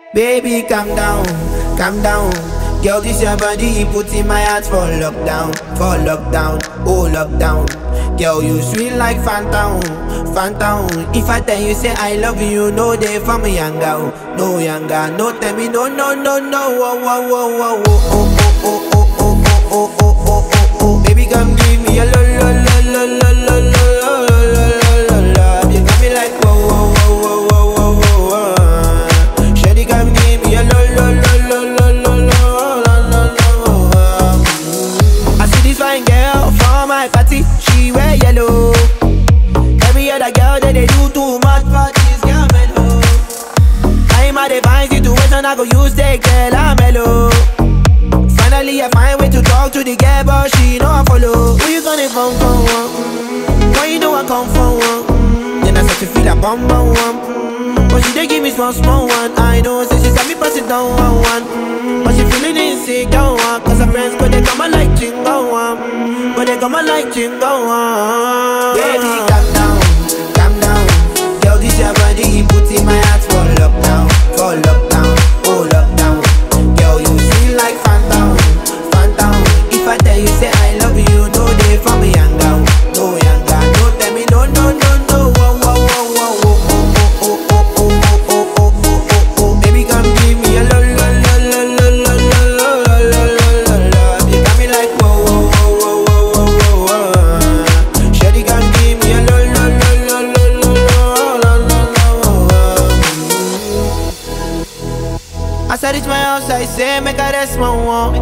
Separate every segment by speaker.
Speaker 1: Baby, calm down, calm down. Girl, this your body, put in my heart for lockdown, oh lockdown. Girl, you sweet like phantom, phantom. If I tell you say I love you, no day for me younger, no younger. No tell me no, no, no, no. Oh, oh, oh, oh, oh, oh, oh, oh, oh, oh, oh, oh, oh, oh, oh. Baby, come give me a lo, lo, lo, lo, lo, lo, lo, lo, lo, lo, lo. You got me like whoa, whoa, whoa, whoa, whoa, whoa, whoa. Shawty, come give me a lo, lo, lo, lo, lo, lo, lo, lo. I see this fine girl for my party, she wear yellow. Every other girl that they do too much for this girl mellow. I'm at a fine situation, I go use the girl, I'm mellow. Finally I find way to talk to the girl, but she know I follow. Who you gonna phone for one? Why you know I come for one? Then I start to feel a bum bum one. But she dey give me small small one. I know, say she got me pass it down one. But she feeling insecure one. Cause her friends, but they come and like chingo one. But they come and like chingo one. Baby, calm down, calm down. Girl, this your body, put in my heart for lockdown, oh lockdown. Girl, you feel like phantom, phantom. If I tell you say I love you, no day for me younger, no younger. No tell me no, no, no, no. Whoa, whoa, whoa, whoa, whoa, oh, oh, oh, oh, oh, oh, oh, oh, oh, oh. Baby, come give me a lo, lo, lo, lo, lo, lo, lo, lo, lo, lo, lo. You got me like whoa, whoa, whoa, whoa, whoa, whoa, whoa. Shawty, come give me a lo, lo, lo, lo, lo, lo, lo, lo, lo. As I reach my house, I say, make a rest, my one.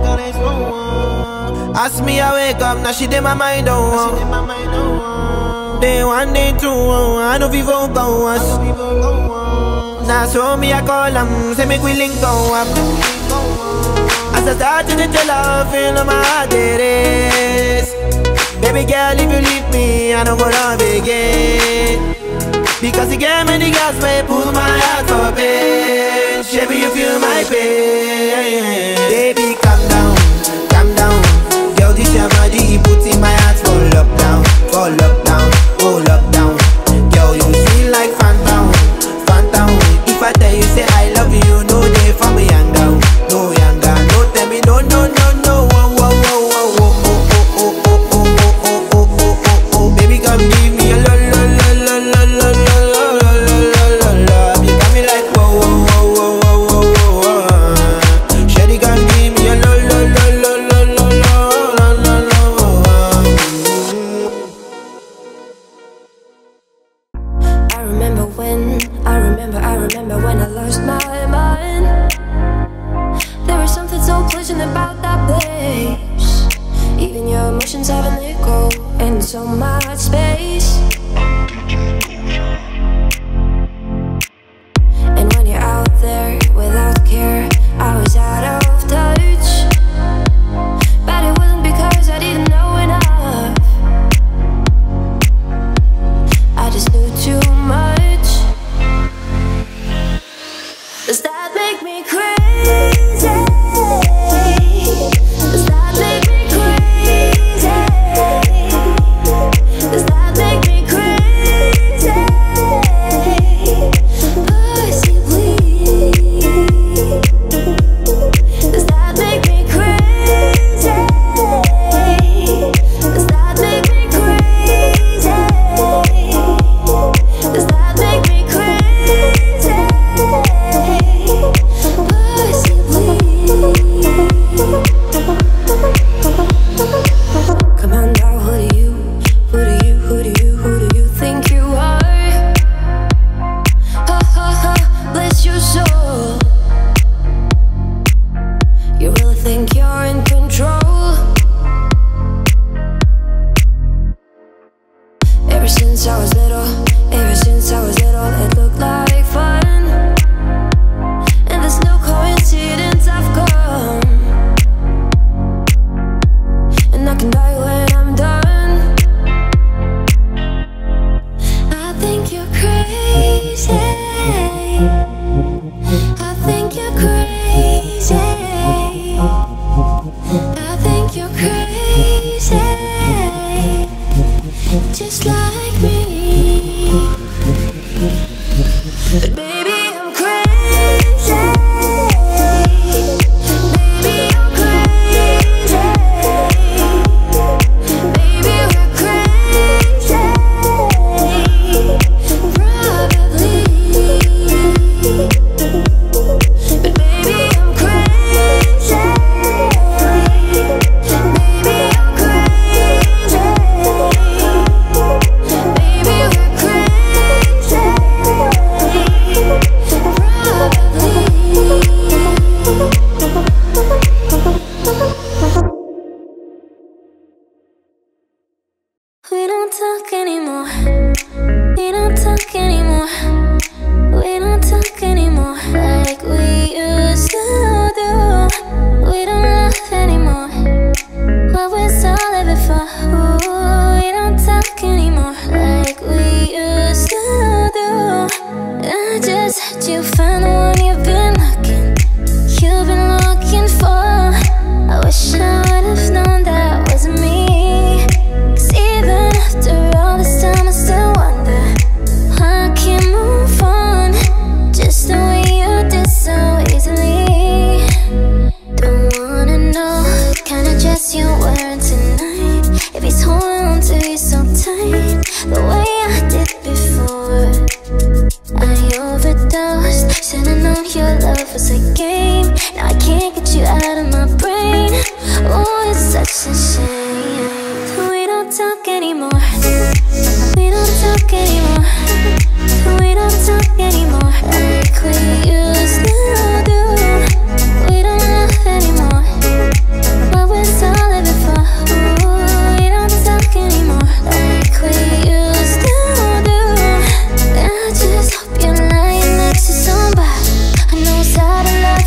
Speaker 1: Ask me, I wake up, now she did my mind, oh. Day one, day two, I know people go us. Now so me, I call them, say make we link go up. As I start to tell her, feel my heart it is. Baby girl, if you leave me, I don't go love again. Because you gave me the gas, may pull my heart for pain. Baby, you feel my pain. Baby, calm down, calm down. Girl, this your body, put in my heart for lockdown, oh lockdown. Girl, you feel like phantom, phantom. If I tell you say I love you, no day for me younger, no younger. No tell me no, no, no, no. Whoa, whoa, whoa, whoa, oh, oh, oh, oh, oh, oh, oh, oh, oh, oh. Baby, come give me a lo, lo, lo, lo, lo, lo, lo, lo, lo, lo, lo. You got me like whoa, whoa, whoa, whoa, whoa, whoa, whoa. Shawty, come give me a lo, lo, lo, lo, lo, lo, lo, lo, lo.
Speaker 2: I remember when I lost my mind. There was something so pleasant about that place. Even your emotions have an echo in so much space. And when you're out there without care, I was out of touch. But it wasn't because I didn't know enough. I just knew too much. Does that make me crazy? Does that make me crazy? Does that make me crazy? Possibly. Does that make me crazy? Does that make me crazy? Does that make me crazy?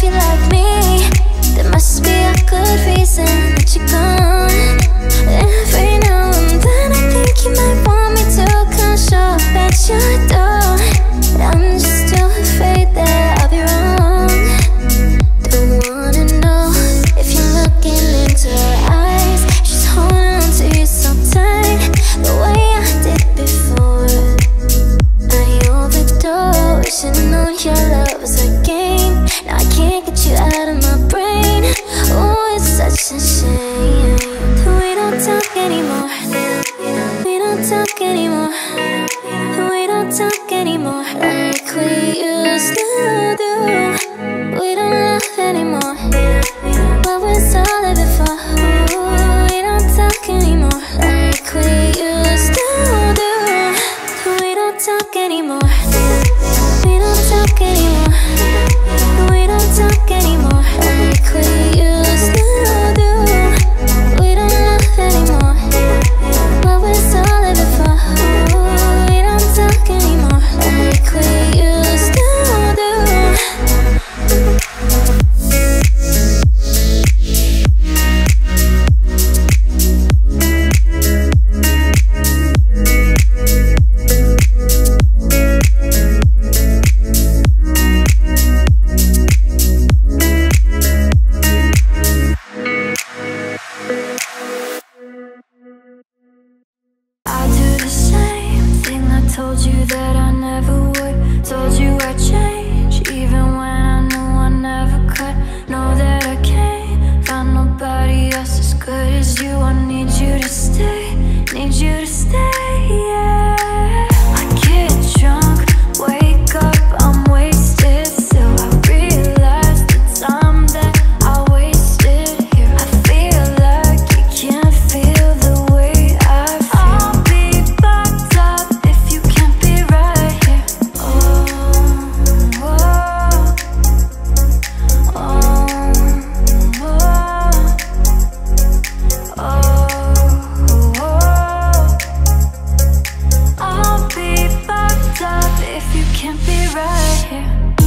Speaker 2: if you like me, there must be a good reason that you're gone. Every now and then I think you might want me to come show up at your door, but I'm just too afraid that I'll be wrong. Don't wanna know if you're looking into her eyes. She's holding on to you so tight, the way I did before. I overdosed, should've known your love was a game. Now I can't get you out of my brain. Oh, it's such a shame that we don't talk anymore. We don't talk anymore. We don't talk anymore like we used to do. We don't laugh anymore. What was all of it for? We don't talk anymore like we used to do. We don't talk anymore. We don't talk anymore. We don't talk anymore like we used to do. We don't laugh anymore. What was all of it for? We don't talk anymore like we used to do. I do the same thing I told you that I never would. Told you I'd change, even when I knew I never could. Know that I can't find nobody else as good as you. I need you to stay, need you to stay, yeah. I get drunk, wake up, I'm wasted still. I realize the time that I wasted here. I feel like you can't feel the way I feel. I'll be fucked up if you can't be right here. Oh, oh, oh, oh, oh. I'll be fucked up if you can't be right here.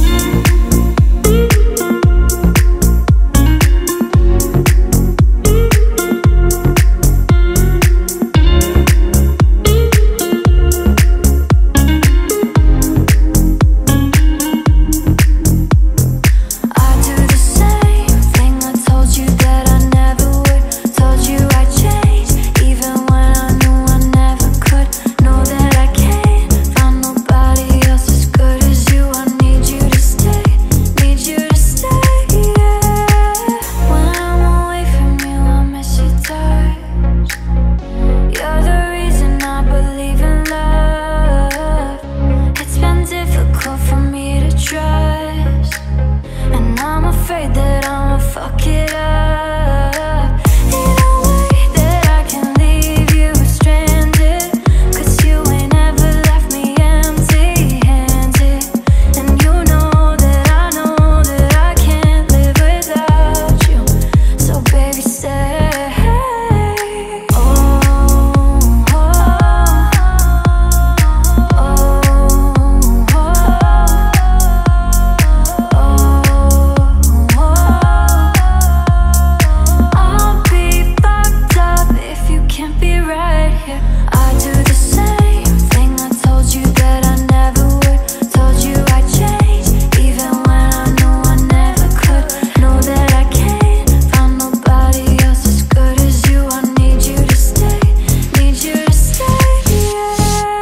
Speaker 2: I do the same thing I told you that I never would. Told you I'd change, even when I knew I never could. Know that I can't find nobody else as good as you. I need you to stay, need you to stay, yeah. When I'm away from you, I miss your touch. You're the reason I believe in love. It's been difficult for me to trust, and I'm afraid that I'ma fuck it up. Ain't no way that I can leave you stranded, 'cause you ain't ever left me empty-handed. And you know that I can't live without you. So baby, stay. Oh, oh, I'll be fucked up if you can't be right here. I do the same thing I told you that I never would. Told you I'd change, even when I knew I never could. Know that I can't find nobody else as good as you. I need you to stay, need you to stay, yeah.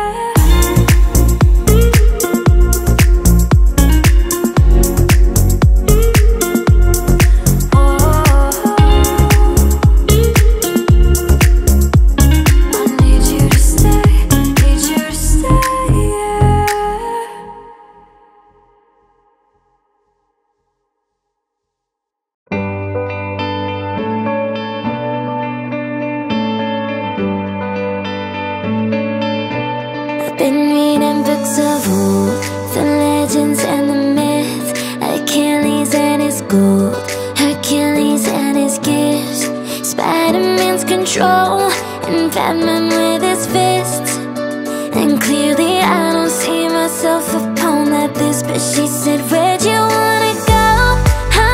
Speaker 2: I need you to stay, need you to stay, yeah. I've been reading books of old, the legends and the myths, Achilles and his gold, Hercules and his gifts, Spider-Man's control, and Batman with his fists. And clearly I don't see myself upon that list, but she said, where'd you wanna go? I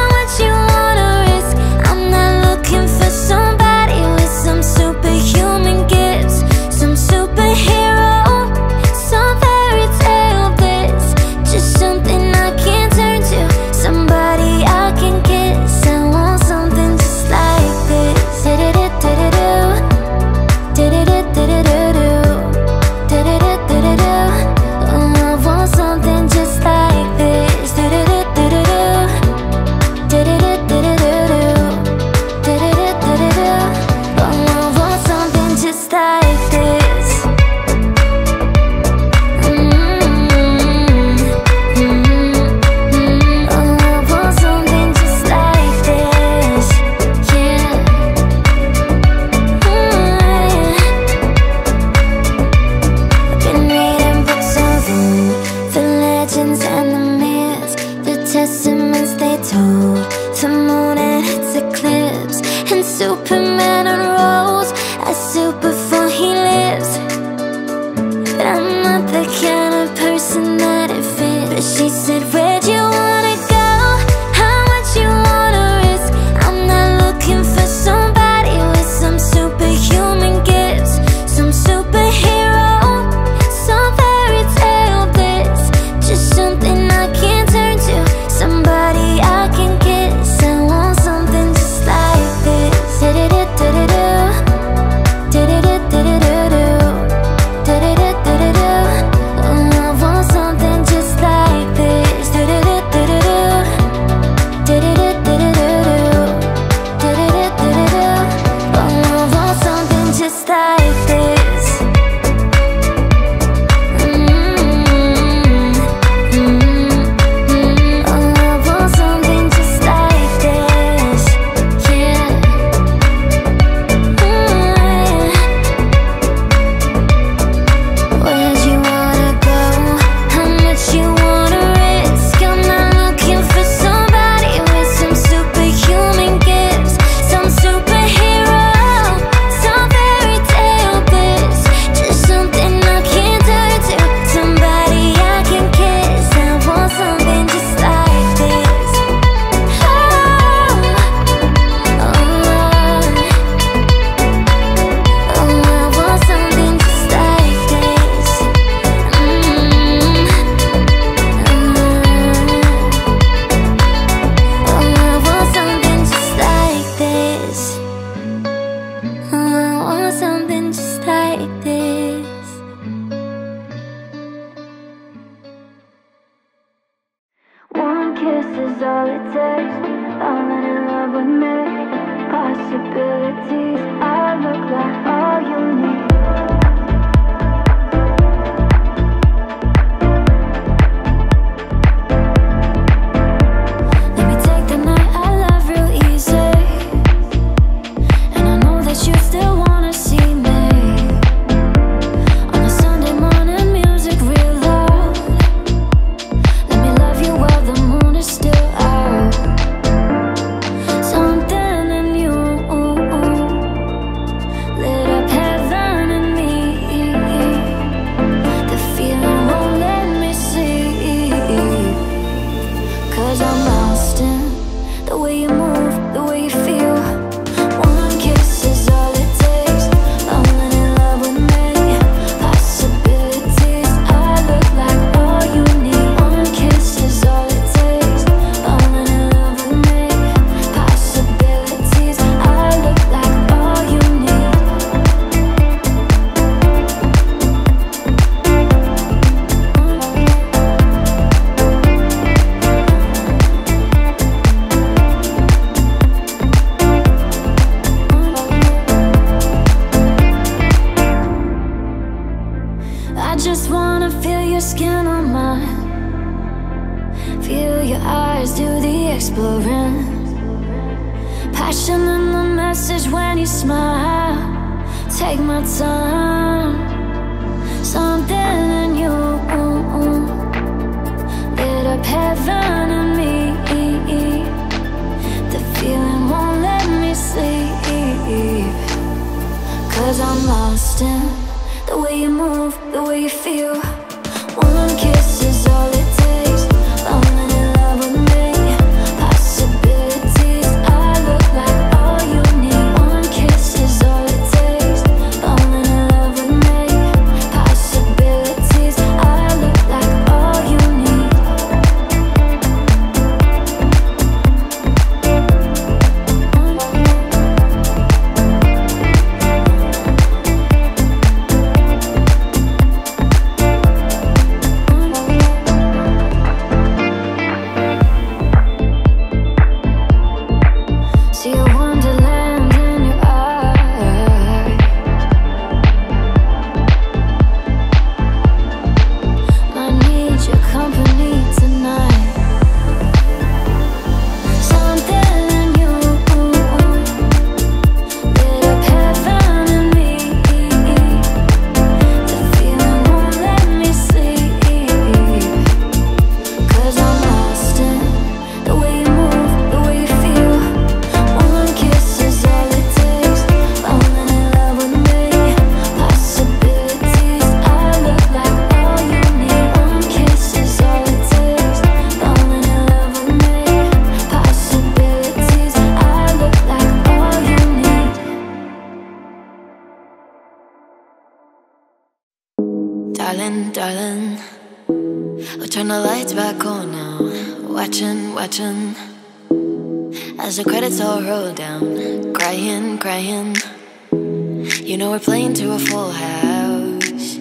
Speaker 2: told the moon and its eclipse, and Superman unrolls a suit before he lives. But I'm not the kind of person that it fits. But she said, where'd you wanna go? How much you wanna risk? I'm not looking for somebody with some superhuman gifts, some superhero, some fairy tale bliss. Just something I can turn to, somebody I can kiss. I want something just like this. Da-da-da-da-da-da, da-da-da-da-da-da, da-da-da-da-da-da. Oh, I want something just like this. Da-da-da-da-da-da, da-da-da-da-da-da, da-da-da-da-da-da. Oh, I want something just like this. Oh, I want something just like this. Yeah. Where'd you wanna go? How much you wanna risk? I'm not looking for somebody with some superhuman gifts, some superhero, some fairy tale bliss. Just something I can turn to, somebody I can kiss. I want something just like this. Oh, I want something just like this. Oh, I want something just like this. Oh, I want something just like this. One kiss is all it takes. Falling in love with me. Possibilities. I look like all you need. Let me take the night I love real easy. And I know that you still wanna see me. On a Sunday morning, music real loud. Let me love you while the moon is still out. Something in you lit up heaven in me. The feeling won't let me sleep. 'Cause I'm lost in the way you move, the way you feel. One kiss is all it takes. Falling in love with me. Possibilities. I look like all you need. One kiss is all it takes. Falling in love with me. Possibilities. I look like all you need. I just wanna feel your skin on mine. Feel your eyes do the exploring. Passion in the message when you smile. Take my time. Something in you lit up heaven in me. The feeling won't let me sleep. 'Cause I'm lost in the way you move, the way you feel. One kiss is all it takes. Falling in love with me. Possibilities. I look like all you need. One kiss is all it takes. Falling in love with me. Possibilities. I look like all you need. darling. We'll turn the lights back on now. Watching, watching as the credits all roll down. Crying, crying. You know we're playing to a full house.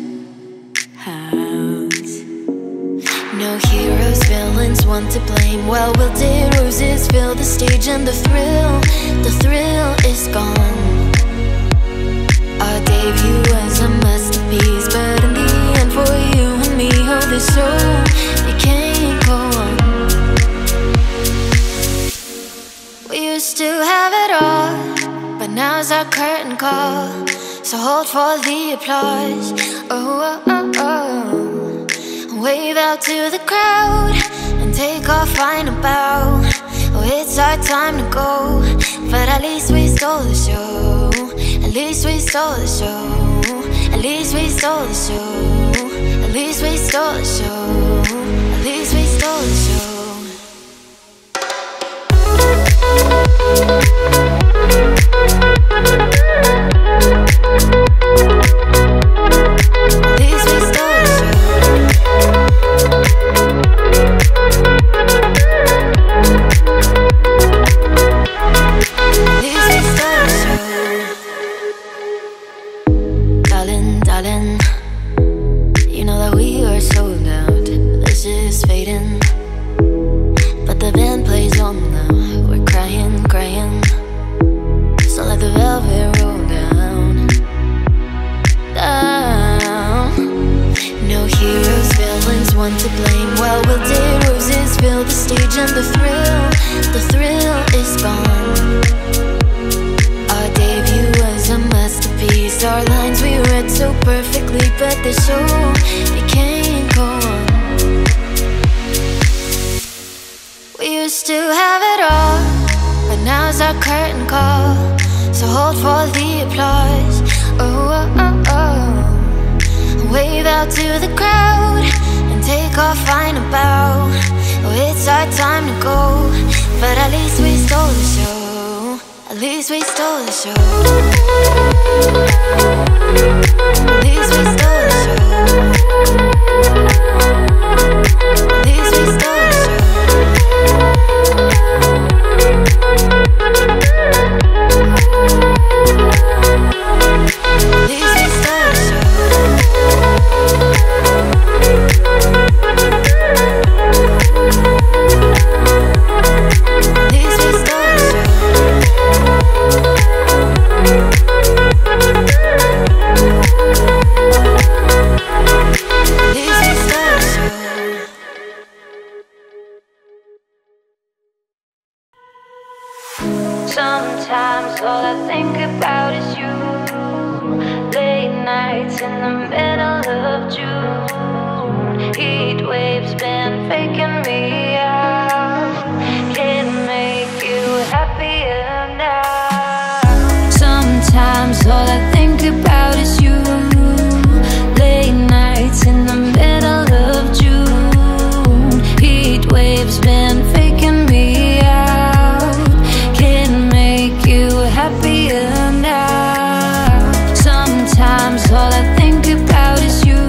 Speaker 2: No heroes, villains, one to blame. Well, wilted roses fill the stage, and the thrill is gone. Our debut was a masterpiece, but in the end, for you and me, oh, this show, it can't go on. We used to have it all, but now's our curtain call. So hold for the applause. Oh, oh, oh, oh. Wave out to the crowd and take our final bow. Oh, it's our time to go, but at least we stole the show. At least we stole the show. At least we stole the show. At least we stole the show. At least we stole the show. At least we stole the show. Darling, you know that we are sold out. This is fading, but the band plays on now. We're crying, crying, so let the velvet roll down, down. No heroes, villains, one to blame. Well, wilted roses fill the stage, and the thrill is gone. Our debut was a masterpiece. Our lines we read so perfectly, but the show, it can't go on. We used to have it all, but now's our curtain call. So hold for the applause. Oh, oh, oh, oh. Wave out to the crowd and take our final bow. Oh, it's our time to go, but at least we stole the show. At least we stole the show. At least we stole the show. At least we stole the show. At least we stole the show.
Speaker 3: Sometimes all I think about is you. Late nights in the middle of June. Heat waves been faking me out. Can't make you happier now. Sometimes all I think about is you. Late nights in the middle of June. Heat waves been faking me out. Can't make you happier now. Sometimes all I think about is you.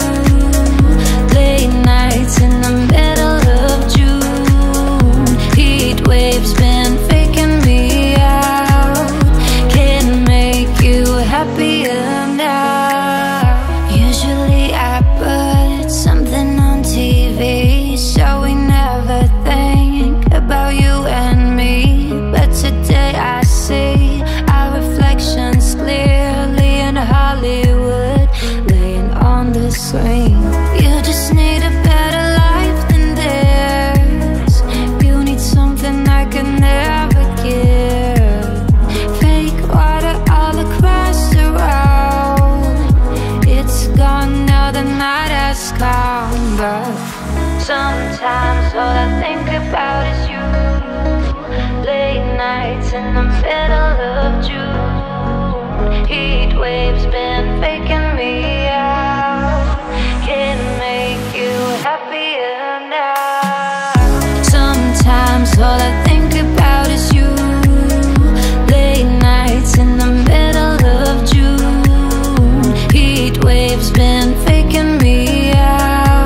Speaker 3: Late nights in the middle of June. Heat waves been faking me out. Can't make you happier now. Usually I put something on TV, so we never think about you and me. But today I see our reflections clearly in Hollywood, laying on the screen. You just need a better life than this. You need something I can never give. Fake water all across the road. It's gone now, the night has come, but sometimes all I think about is you. Late nights in the middle of June. Heat waves been faking me out. Can't make you happier now. Sometimes all I think about is you. Late nights in the middle of June. Heat waves been faking me out.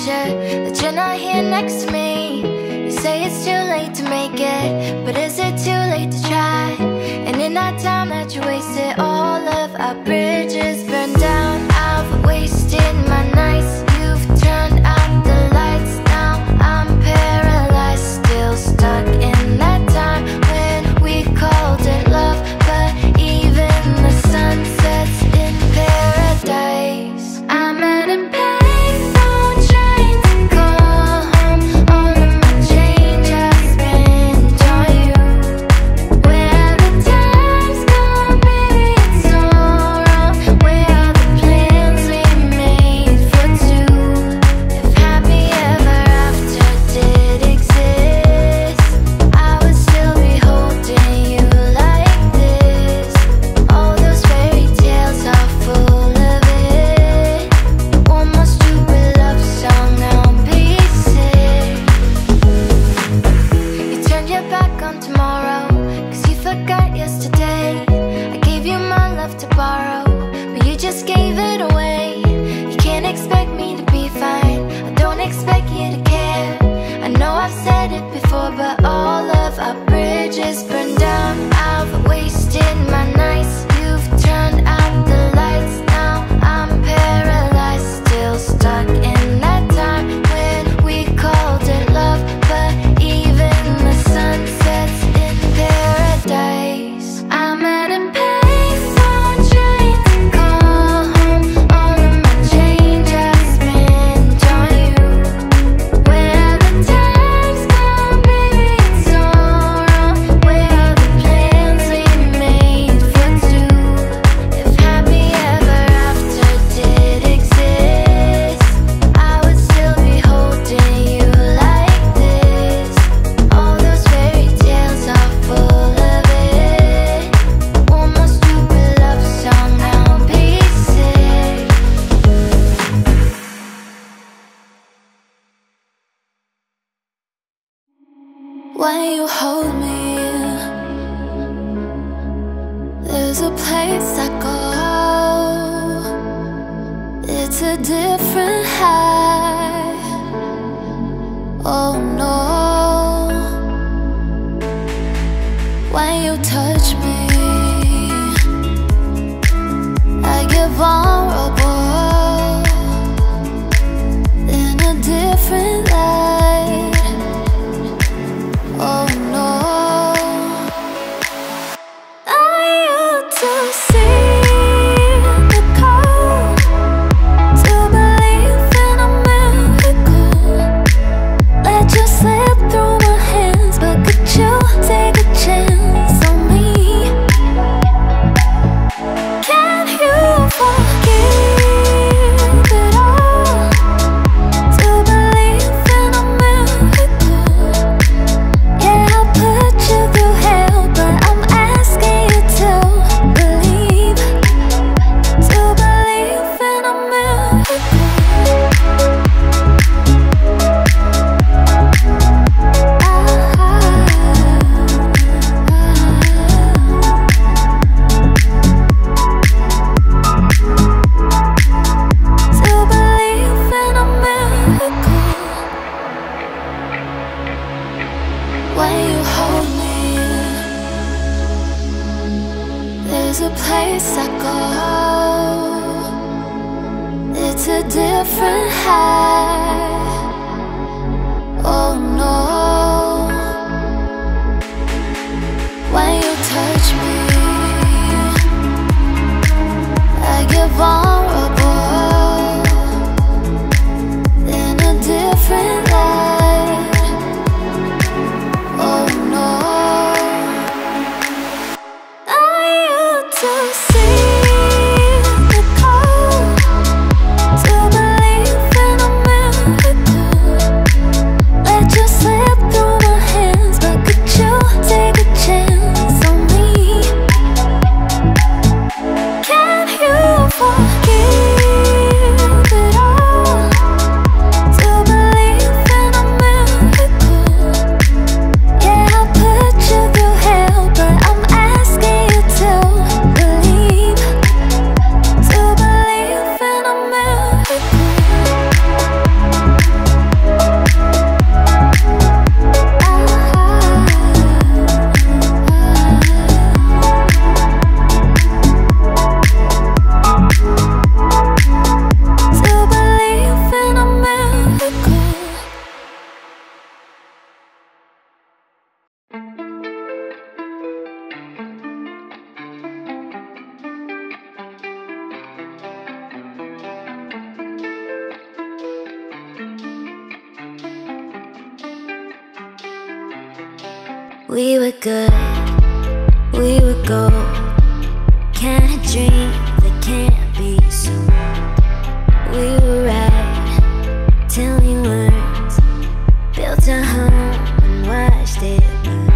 Speaker 3: picture that you're not here next to me. You say it's too late to make it, but is it too late to try? And in that time that you wasted, all of our bridges burned down. I've wasted my nights, you've turned out the lights. Now I'm paralyzed, still stuck in that time when we called it love. But even the sun sets in paradise. I'm at a payphone trying to call home. All of my change I spent on you. Where the time's gone, baby, it's all wrong. Where are the plans we made for two? If happy ever after did exist, I would still be holding you like this. All those fairy tales are full of it. One more stupid love song, I'll be sick. You turned your back on tomorrow, 'cause you forgot yesterday. I gave you my love to borrow, but you just gave it away. You can't expect me to be fine, I don't expect you to care. I know I've said it before, but all of our bridges burned down. I've wasted my nights, you've turned out the lights. Now I'm paralyzed, still stuck in that time when we called it love. But even the sun sets in paradise. I'm at a payphone trying to call home. All of my change I spent on you. Where the time's gone, baby, it's all wrong. Where are the plans we made for two? If happy ever after did exist, I would still be holding you like this. All those fairy tales are full of it. One more stupid love song, I'll be sick. When you hold me, there's a place I go. It's a different high. Oh no. When you touch me, I get vulnerable in a different light. Oh no. I used to see the call to believe in a miracle. Let you slip through my hands, but could you take a chance on me? Can you forgive it all to believe in a miracle? Yeah, I put you through hell, but I'm asking you to believe in a miracle. To believe in a miracle. When you hold me, there's a place I go. It's a different high. Oh no. When you touch me, I get vulnerable in a different light. Oh no. I used to see
Speaker 2: We were good, we were gold. Kind of dream that can't be sold. We were right till we weren't. Built a home and watched it burn.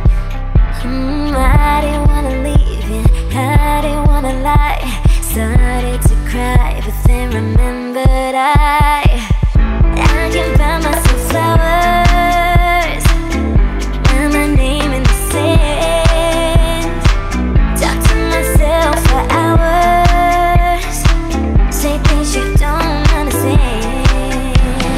Speaker 2: I didn't wanna leave you, I didn't wanna lie. Started to cry, but then remembered I can buy myself flowers and my name in the sand. Talk to myself for hours, say things you don't understand.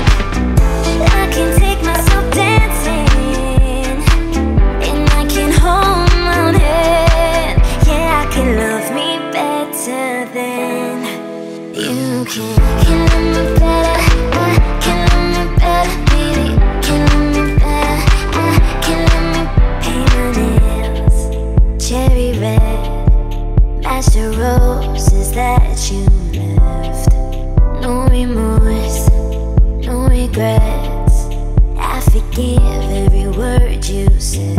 Speaker 2: I can take myself dancing and I can hold my own head. Yeah, I can love me better than you can. Can love me better, I can love me better, baby. Can love me better, I can love me. Paint my nails cherry red, match the roses that you left. No remorse, no regrets. I forgive every word you said.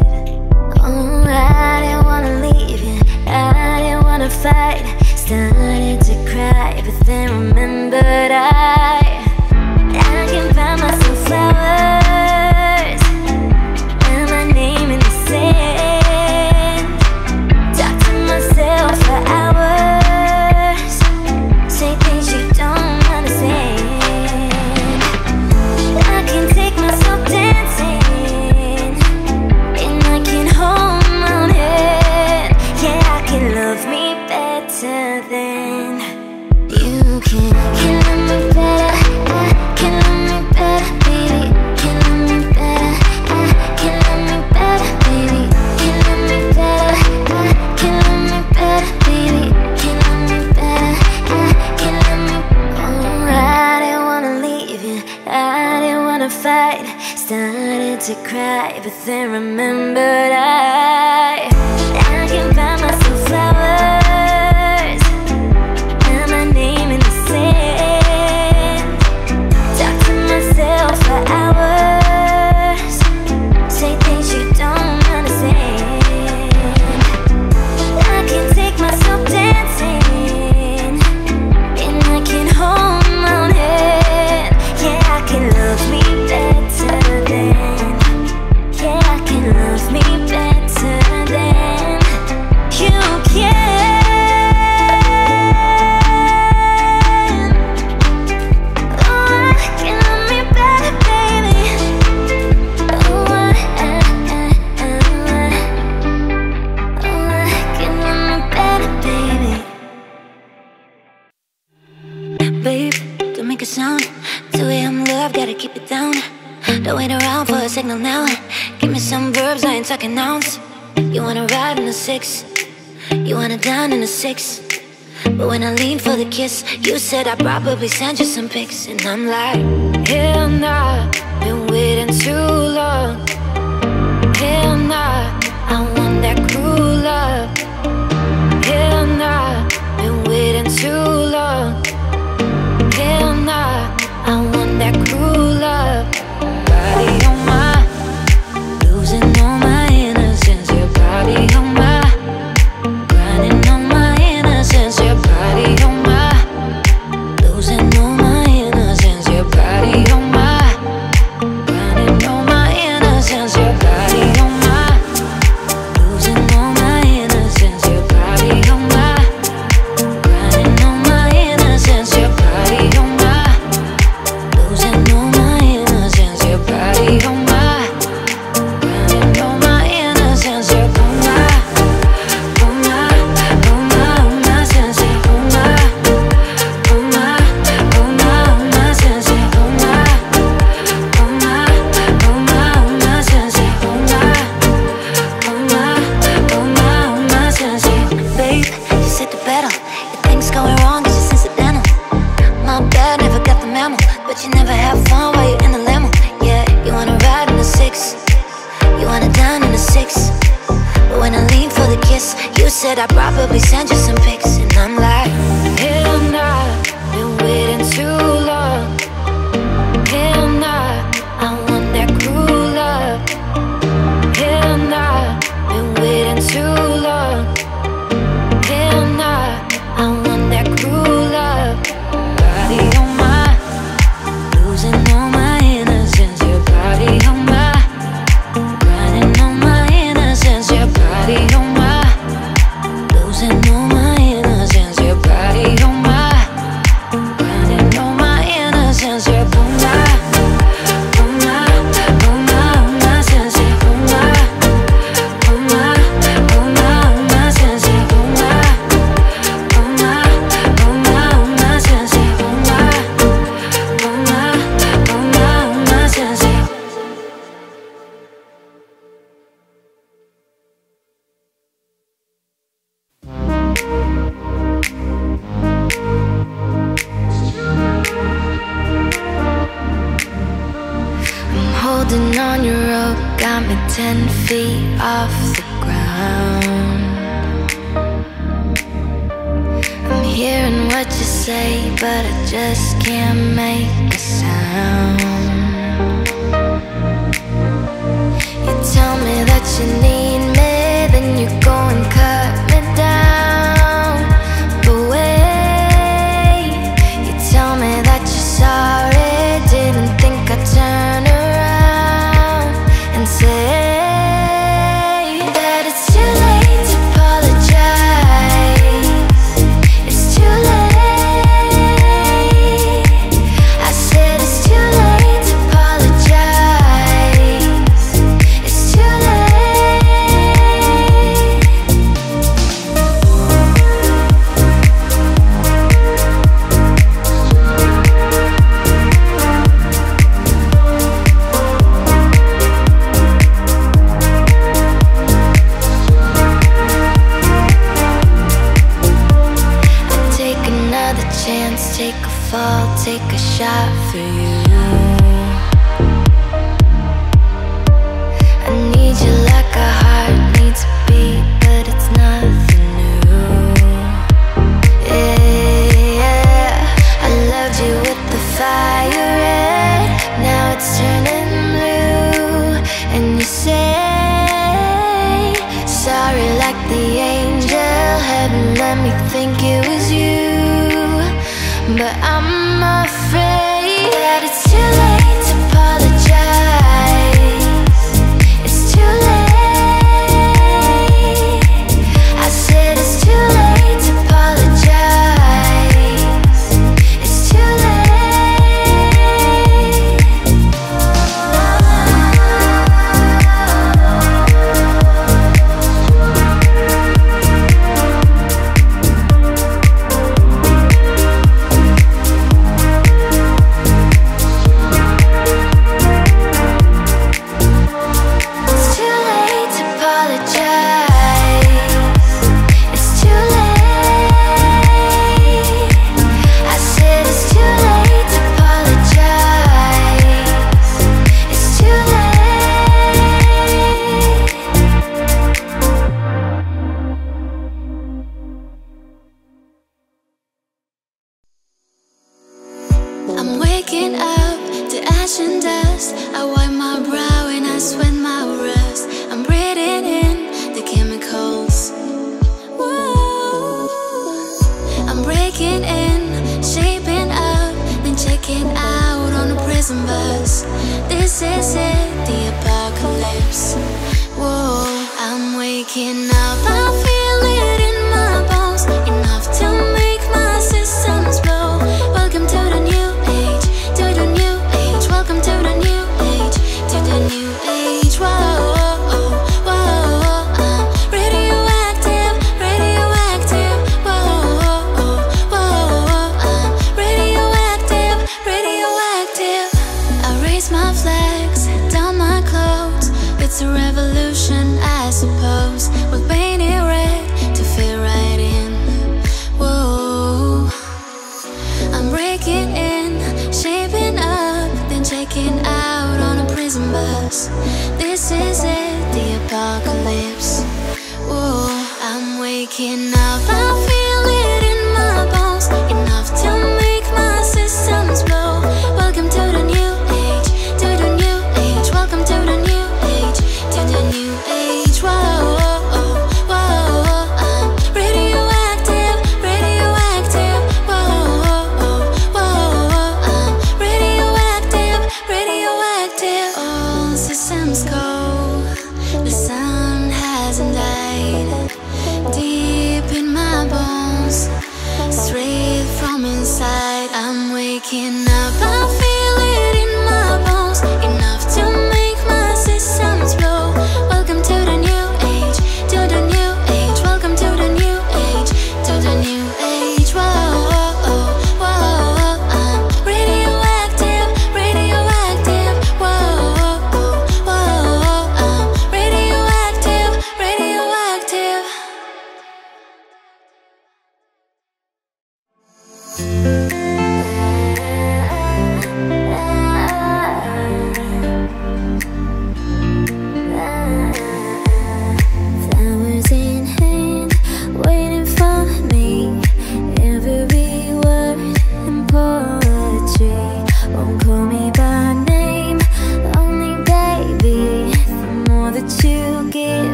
Speaker 2: Oh, I didn't wanna leave you, I didn't wanna fight. Started to cry, but then remembered I can buy myself flowers and my name in the sand. Talk to myself for hours, say things you don't understand. I can take myself dancing and I can hold my own head. Yeah, I can love me better than you can. Can love me better, I can love me better, baby. Can love me better, I can love me better, baby. Can love me better, I can love me better, baby. Can love me better, I can love me. Oh, I didn't wanna leave you, I didn't wanna fight. Started to cry, but then remembered I can buy myself flowers and my name in the sand. Talk to myself for hours, say things you don't understand. I can take myself dancing and I can hold my own head. Yeah, I can love me better than. Yeah, I can love me better than you can. Oh, I can love me better, baby. Oh, I can love me better, baby. Babe, don't make a sound. 2 AM love, gotta keep it down. Don't wait around for a signal now. Give me some verbs, I ain't talking nouns. You wanna ride in the 6, you wanna dine in the 6. But when I lean for the kiss, you said I'd probably send you some pics. And I'm like, hell nah, been waiting too long. Hell nah, I want that cruel love. Hell nah, been waiting too long. Hell nah, I want that cruel love. Body on my, losing all my innocence. Your body on my, grinding on my innocence. Your body on my, losing all my innocence. Your body on my, grinding on my innocence. Your body on my, losing all my innocence. Your body on my, grinding on my innocence. Your body on my, losing all my innocence. Your body on my, grinding on my innocence. Your on my, on my, on my, on my sense. On my, on my, on my, on my sense. On my, on my, on my, on my sense. On my, on my, on my, on my sense. Babe, you said the battle. Your things going wrong, it's just incidental. My bad, never got the memo. But you never have fun while you're in the limo. Yeah, you wanna ride in the 6, you wanna dine in the 6. But when I lean for the kiss, you said I'd probably send you some pics. And I'm like, hell nah, been waiting too long. Hell nah, I want that cruel love. Hell
Speaker 3: Holding on your rope got me 10 feet off the ground. I'm hearing what you say, but I just can't make a sound. You tell me that you need me, then you go and cut me down. But wait, you tell me that you're sorry, didn't think I'd turn around and say that it's too late to apologize. It's too late. I said it's too late to apologize. It's too take a fall, take a shot for you. I need you like a heart needs a beat, but it's nothing new. Yeah, I loved you with the fire red, now it's turning blue. And you say sorry like the angel, heaven let me think it was you. But I'm afraid that it's too late to apologize. It's too late. I said it's too late to apologize. It's too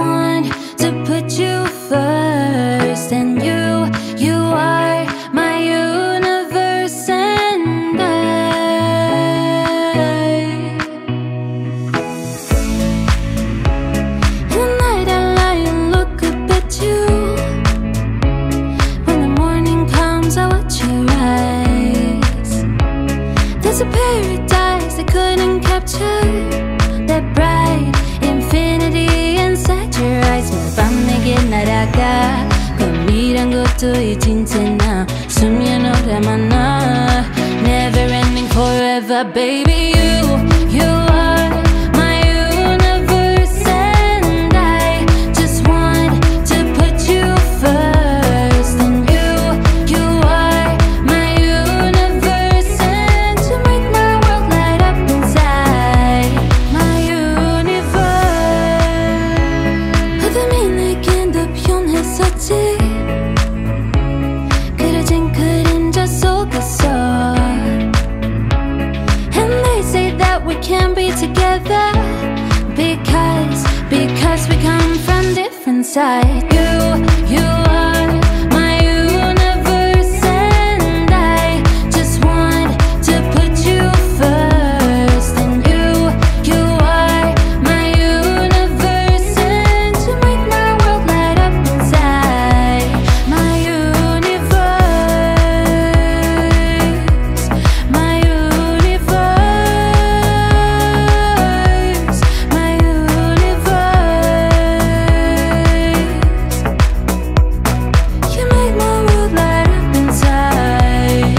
Speaker 2: want to put you first, and you are my universe, and tonight I lie and look up at you. When the morning comes, I watch your eyes. There's a paradise I couldn't capture, that bright infinity inside your eyes. 매일 밤 내게 날아가 꿈이란 것도 잊은 채 나 수면 오래 만나. Never ending forever, baby. You are my universe, and I just want to put you first. And you are my universe, and to make my world light up inside my universe. 어둠이 내겐 더 변했었지, 그려진 그림자 속에서. And they say that we can't be together because we come from different sides. You are my universe, and I just want to put you first. And you are my universe, and to make my world light up inside my universe, my universe, my universe. You make my world light up inside.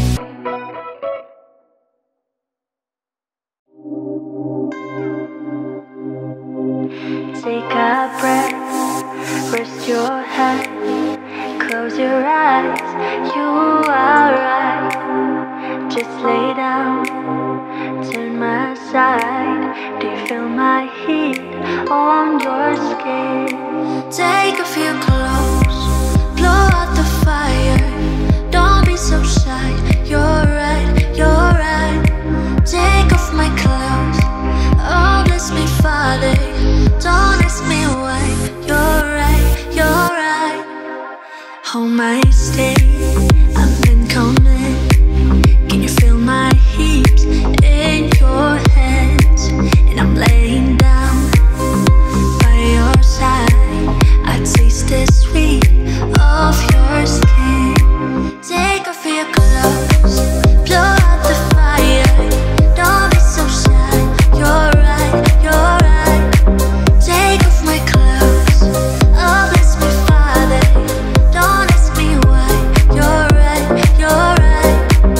Speaker 3: Take a breath, rest your head, close your eyes, you are right. Just lay down, turn my side. Do you feel my heat on your skin?
Speaker 2: Take a few close, blow out the fire. Don't be so shy. You're right, you're right. Take off my clothes. Oh, bless me, Father. Don't ask me why. You're right, you're right. Hold my stay, I've been coming. Can you feel my heat in your hands? And I'm laying down by your side. I taste the sweet of your skin. Take off your clothes, blow out the fire. Don't be so shy. You're right, you're right. Take off my clothes. Oh, bless me, Father. Don't ask me why. You're right, you're right.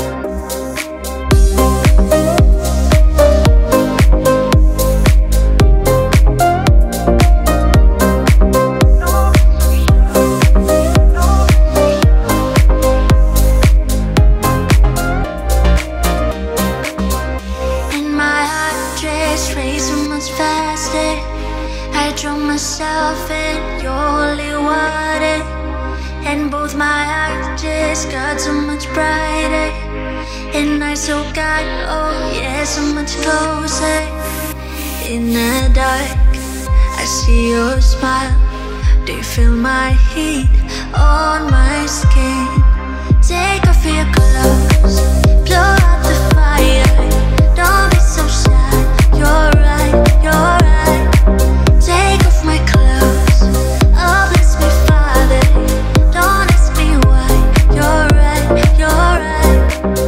Speaker 2: And my heart just racing much faster. I drown myself in your holy water, and both my eyes just got so much brighter. And I so got, oh yeah, so much closer. In the dark, I see your smile. Do you feel my heat on my skin? Take off your clothes, blow out the fire. Don't be so shy. You're right, you're right. Take off my clothes. Oh, bless me, Father. Don't ask me why. You're right, you're right.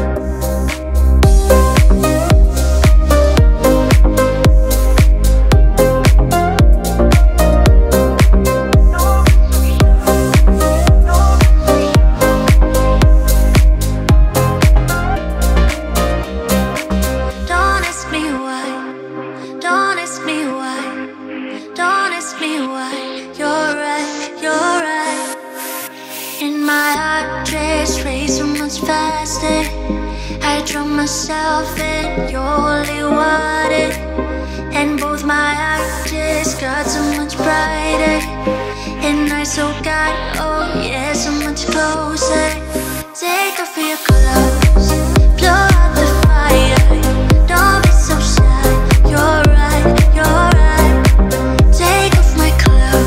Speaker 2: Don't ask me why. Don't ask me why. Don't ask me why. You're right, you're right. And my heart just race so much faster. I drown myself in your holy water, and both my eyes just got so much brighter. And I so got, oh yeah, so much closer. Take off your clothes, blow out the fire. Don't be so shy. You're right, you're right. Take off my clothes.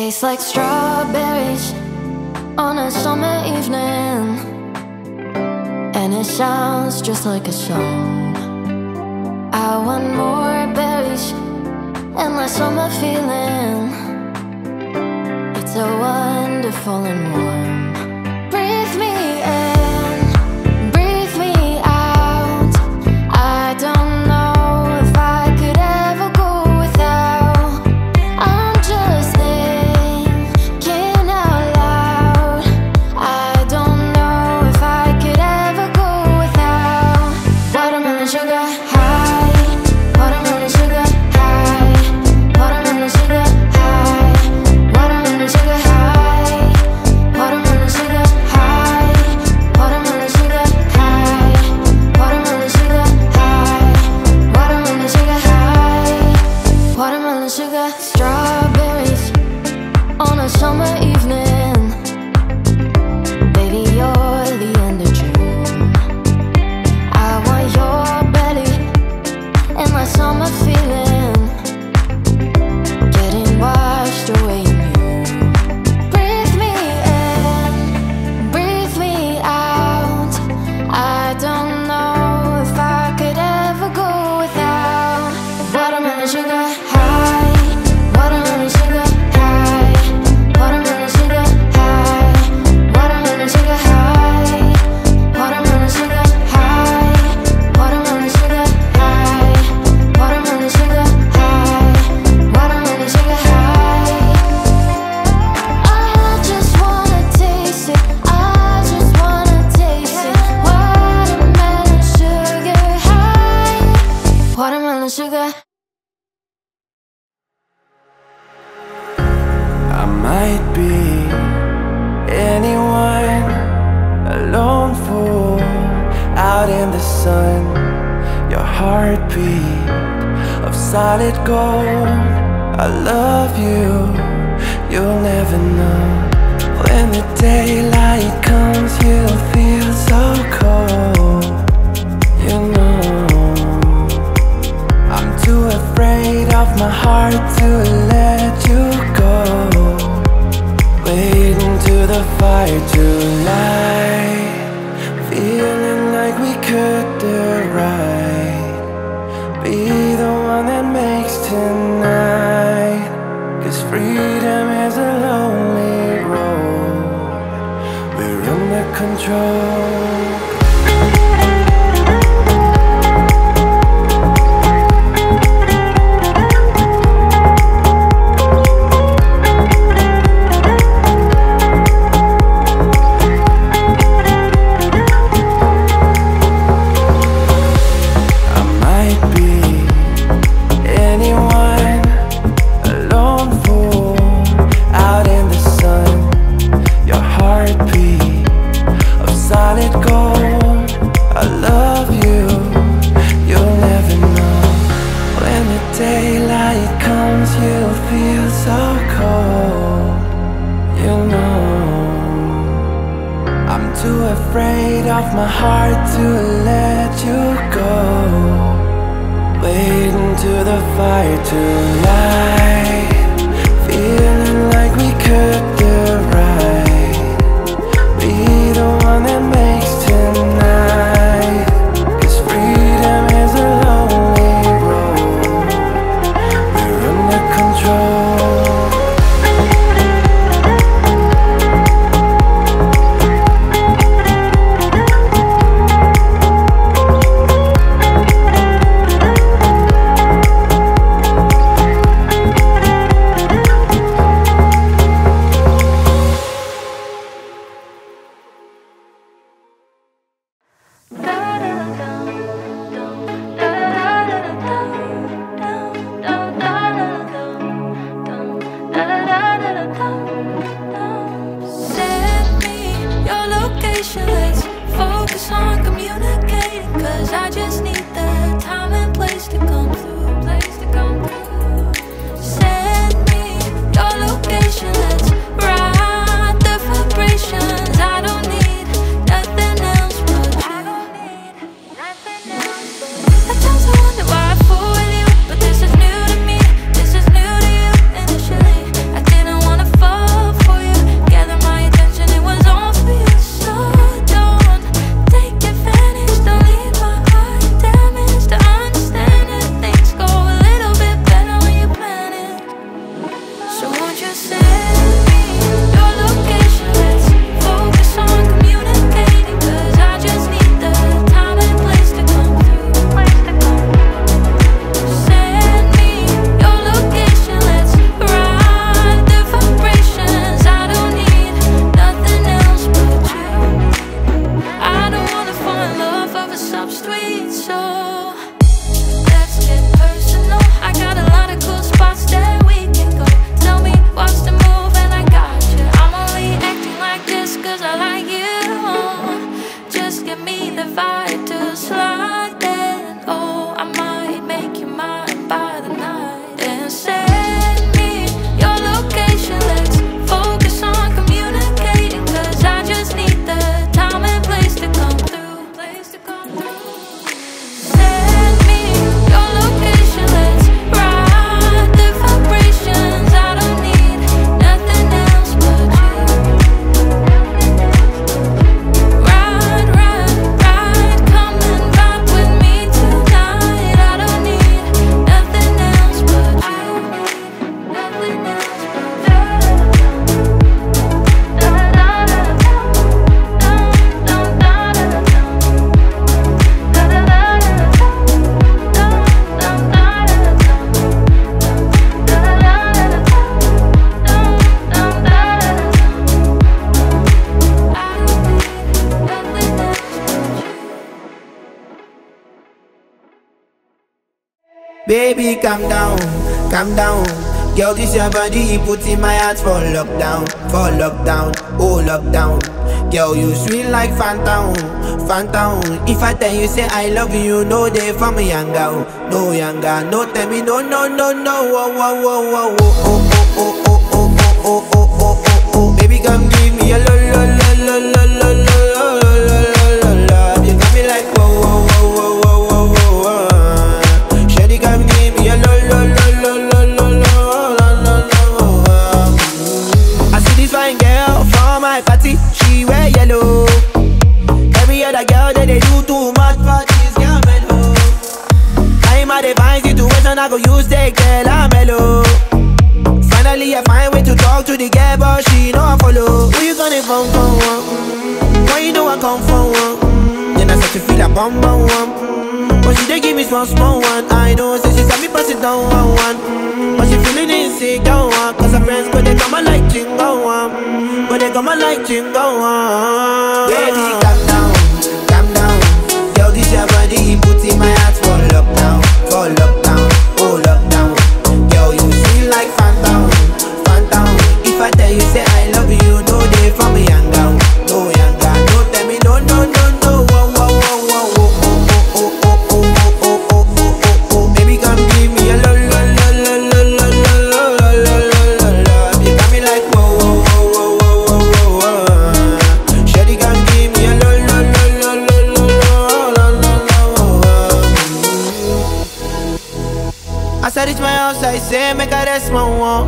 Speaker 2: Tastes like strawberries on a summer evening, and it sounds just like a song. I want more berries and my summer feeling. It's so wonderful and warm. Breathe me in, breathe me out. I don't know if I could ever go without. I'm just thinking out loud. I don't know if I could ever go without. Watermelon sugar high, watermelon sugar high, watermelon sugar high, watermelon sugar high, watermelon sugar high, watermelon sugar high, watermelon sugar high, watermelon sugar high, watermelon sugar. Strawberries on a summer evening, baby, you're the end of June. I want your belly and my summer feeling, getting washed away in you. Breathe me in, breathe me out. I don't know if I could ever go without. Watermelon sugar high, watermelon sugar high, watermelon sugar high, watermelon sugar high, watermelon sugar high, watermelon sugar high, watermelon sugar high, watermelon sugar high. I just wanna taste it, I just wanna taste it. Watermelon sugar high, watermelon sugar.
Speaker 1: I might be anyone, a lone fool out in the sun. Your heartbeat of solid gold. I love you, you'll never know. When the daylight comes, you'll feel so cold. You know, I'm too afraid of my heart to let you go. Waiting to the fire to light, feeling like we could do right. Be the one that makes tonight, 'cause freedom is a lonely road. We're under control. Afraid of my heart to let you go. Waiting to the fire to light, feeling like we could do right. Be the one that makes tonight, 'cause freedom is a lonely road. We're under control.
Speaker 2: Fall with you, but this is new to me. This is new to you. Initially, I didn't wanna fall.
Speaker 1: Baby, calm down, calm down. Girl, this your body, put in my heart for lockdown, oh lockdown. Girl, you sweet like phantom, phantom. If I tell you say I love you, no day for me younger, no younger. No tell me no, no, no, no. Oh, oh, oh, oh, oh, oh, oh, oh, oh, oh, oh, oh, oh, oh. Baby, come give me a lo, lo, lo, lo, lo, lo, lo, lo, lo, lo. You got me like whoa, whoa, whoa, whoa, whoa, whoa, whoa. Shawty, come give me a lo, lo, lo, lo, lo, lo, lo, lo. I see this fine girl from my party, she wear yellow. Every other girl that they do too much for this girl mellow. I'm a divine situation, I go use the girl, I'm mellow. Finally I find way to talk to the girl, but she know I follow. Who you gonna phone for one? Why you know I come for one? Then I start to feel a bum bum one. But she dey give me small small one. I know, say she saw me pass it down one. But she feeling insecure one. Cause her friends go they come and like chingo one. Go they come and like chingo one. Baby, calm down, calm down. Girl, this your body, put in my heart for lockdown, oh lockdown. Girl, you feel like phantom, phantom. If I tell you say I love you, no day for me younger, no younger. No tell me no, no, no, no. Whoa, whoa, whoa, whoa, oh, oh, oh, oh, oh, oh, oh, oh, oh, oh. Baby, come give me a lo, lo, lo, lo, lo, lo, lo, lo, lo, lo. You got me like whoa, whoa, whoa, whoa, whoa, whoa, whoa. Shawty, come give me a lo, lo, lo, lo, lo, lo, lo, lo. As I reach my house, I say, make a rest, my one.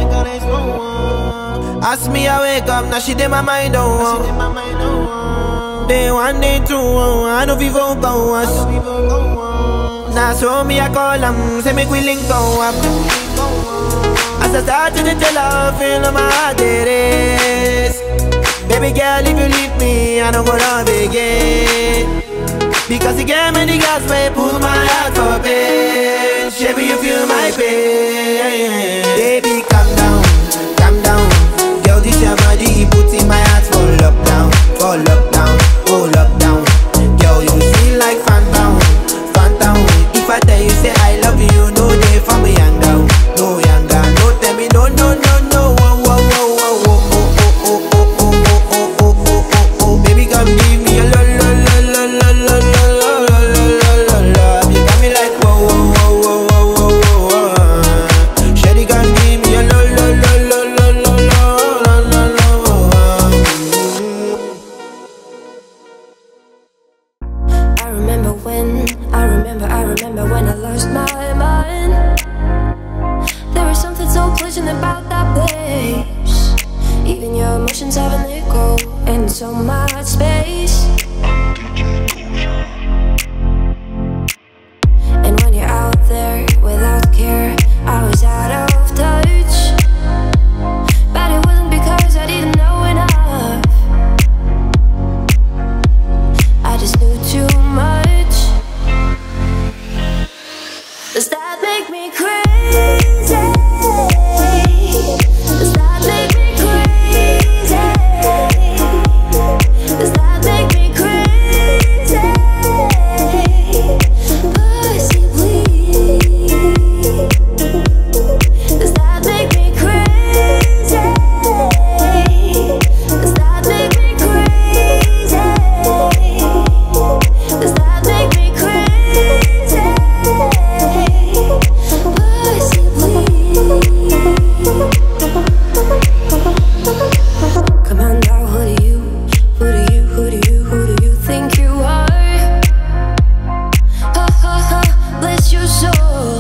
Speaker 1: Ask me, I wake up, now she did my mind, don't want. Day one, day two, I know people go us. Now so me, I call them, say make we link go up. As I start to tell her, feel my heart it is. Baby girl, if you leave me, I don't go love again. Because you gave me the gas, may pull my heart for pain. Baby, you feel my pain. Baby, calm down, calm down. Girl, this your body, put in my heart for lockdown, oh lockdown. Girl, you feel like phantom, phantom. If I tell you say I love you, no day for me younger, no younger. No tell me no, no, no, no. Whoa, whoa, whoa, whoa, oh, oh, oh, oh, oh, oh, oh, oh, oh, oh, oh. Baby, come give me a lo, lo, lo, lo, lo, lo, lo, lo, lo, lo, lo. You got me like whoa, whoa, whoa, whoa, whoa, whoa, whoa. Shawty, come give me a lo, lo, lo, lo, lo, lo, lo, lo, lo.
Speaker 2: I remember when I lost my mind. There was something so pleasant about that place. Even your emotions have an echo in so much space. And when you're out there without care, I was out of touch. But it wasn't because I didn't know enough. I just knew too much. Does that make me crazy? Does that make me crazy? Does that make me crazy? Possibly. Does that make me crazy? Does that make me crazy? Does that make me crazy? Come on now, who do you think you are? Ha ha ha, bless your soul.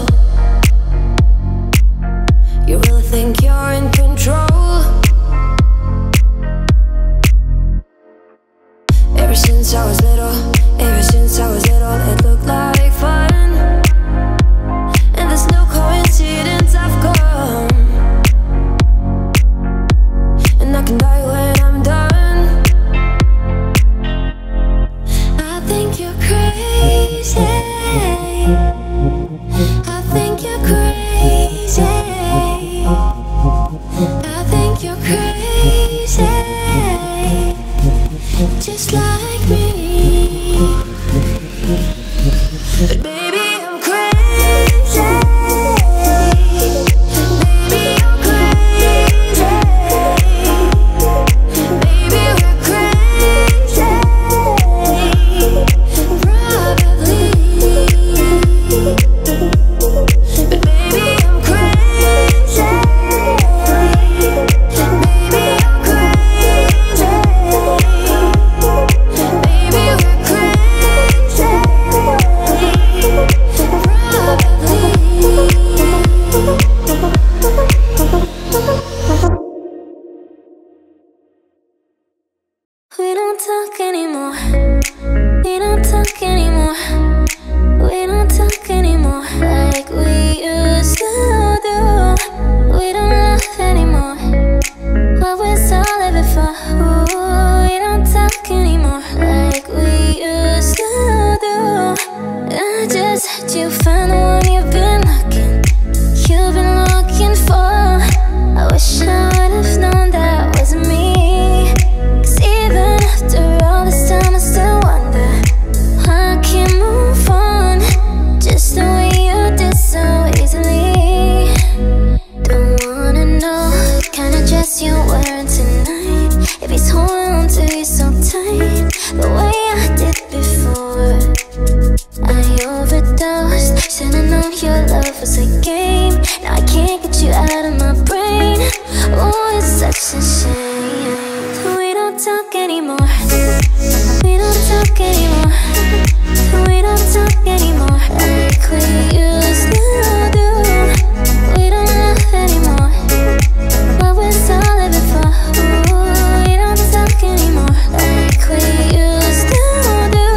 Speaker 2: You really think you're in control? Ever since I was little, it looked like fun. And there's no coincidence I've come. And I can die when I'm done. I think you're crazy. I think you're crazy. I think you're crazy. Just like me. don't talk anymore. We don't talk anymore. We don't talk anymore like we used to do. We don't laugh anymore. What was all of it for? Ooh, we don't talk anymore like we used to do. I just had you find the one you've been looking for. I wish I would've known that wasn't me. 'Cause even after all this time I still wonder why I can't move on just the way you did so easily. Don't wanna know the kind of dress you're wearing tonight, if he's holding on to you so tight the way I did before. I overdosed, should've known your love was a game. Now I can't get you out of my brain. Oh, it's such a shame. We don't talk anymore. We don't talk anymore. We don't talk anymore like we used to do. We don't laugh anymore. What was all of it for? Ooh, we don't talk anymore like we used to do.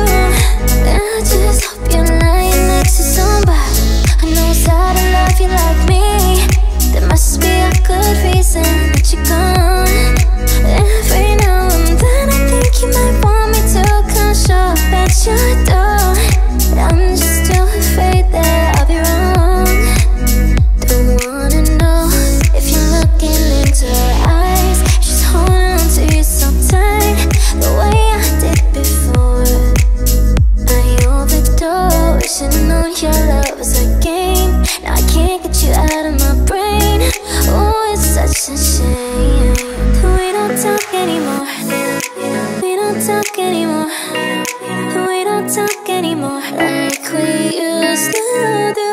Speaker 2: I just hope you're lying next to somebody who knows how to love you like me. There must be a good reason that you're gone. Every now and then I think you might want me to come show up at your door. I'm just too afraid that I'll be wrong. Don't wanna know if you're looking into her eyes. She's holding on to you so tight the way I did before. I overdosed, should've known your love was a game. Now I can't get you out of my brain. Oh, it's such a shame. We don't talk anymore. We don't talk anymore. We don't talk anymore like we used to do.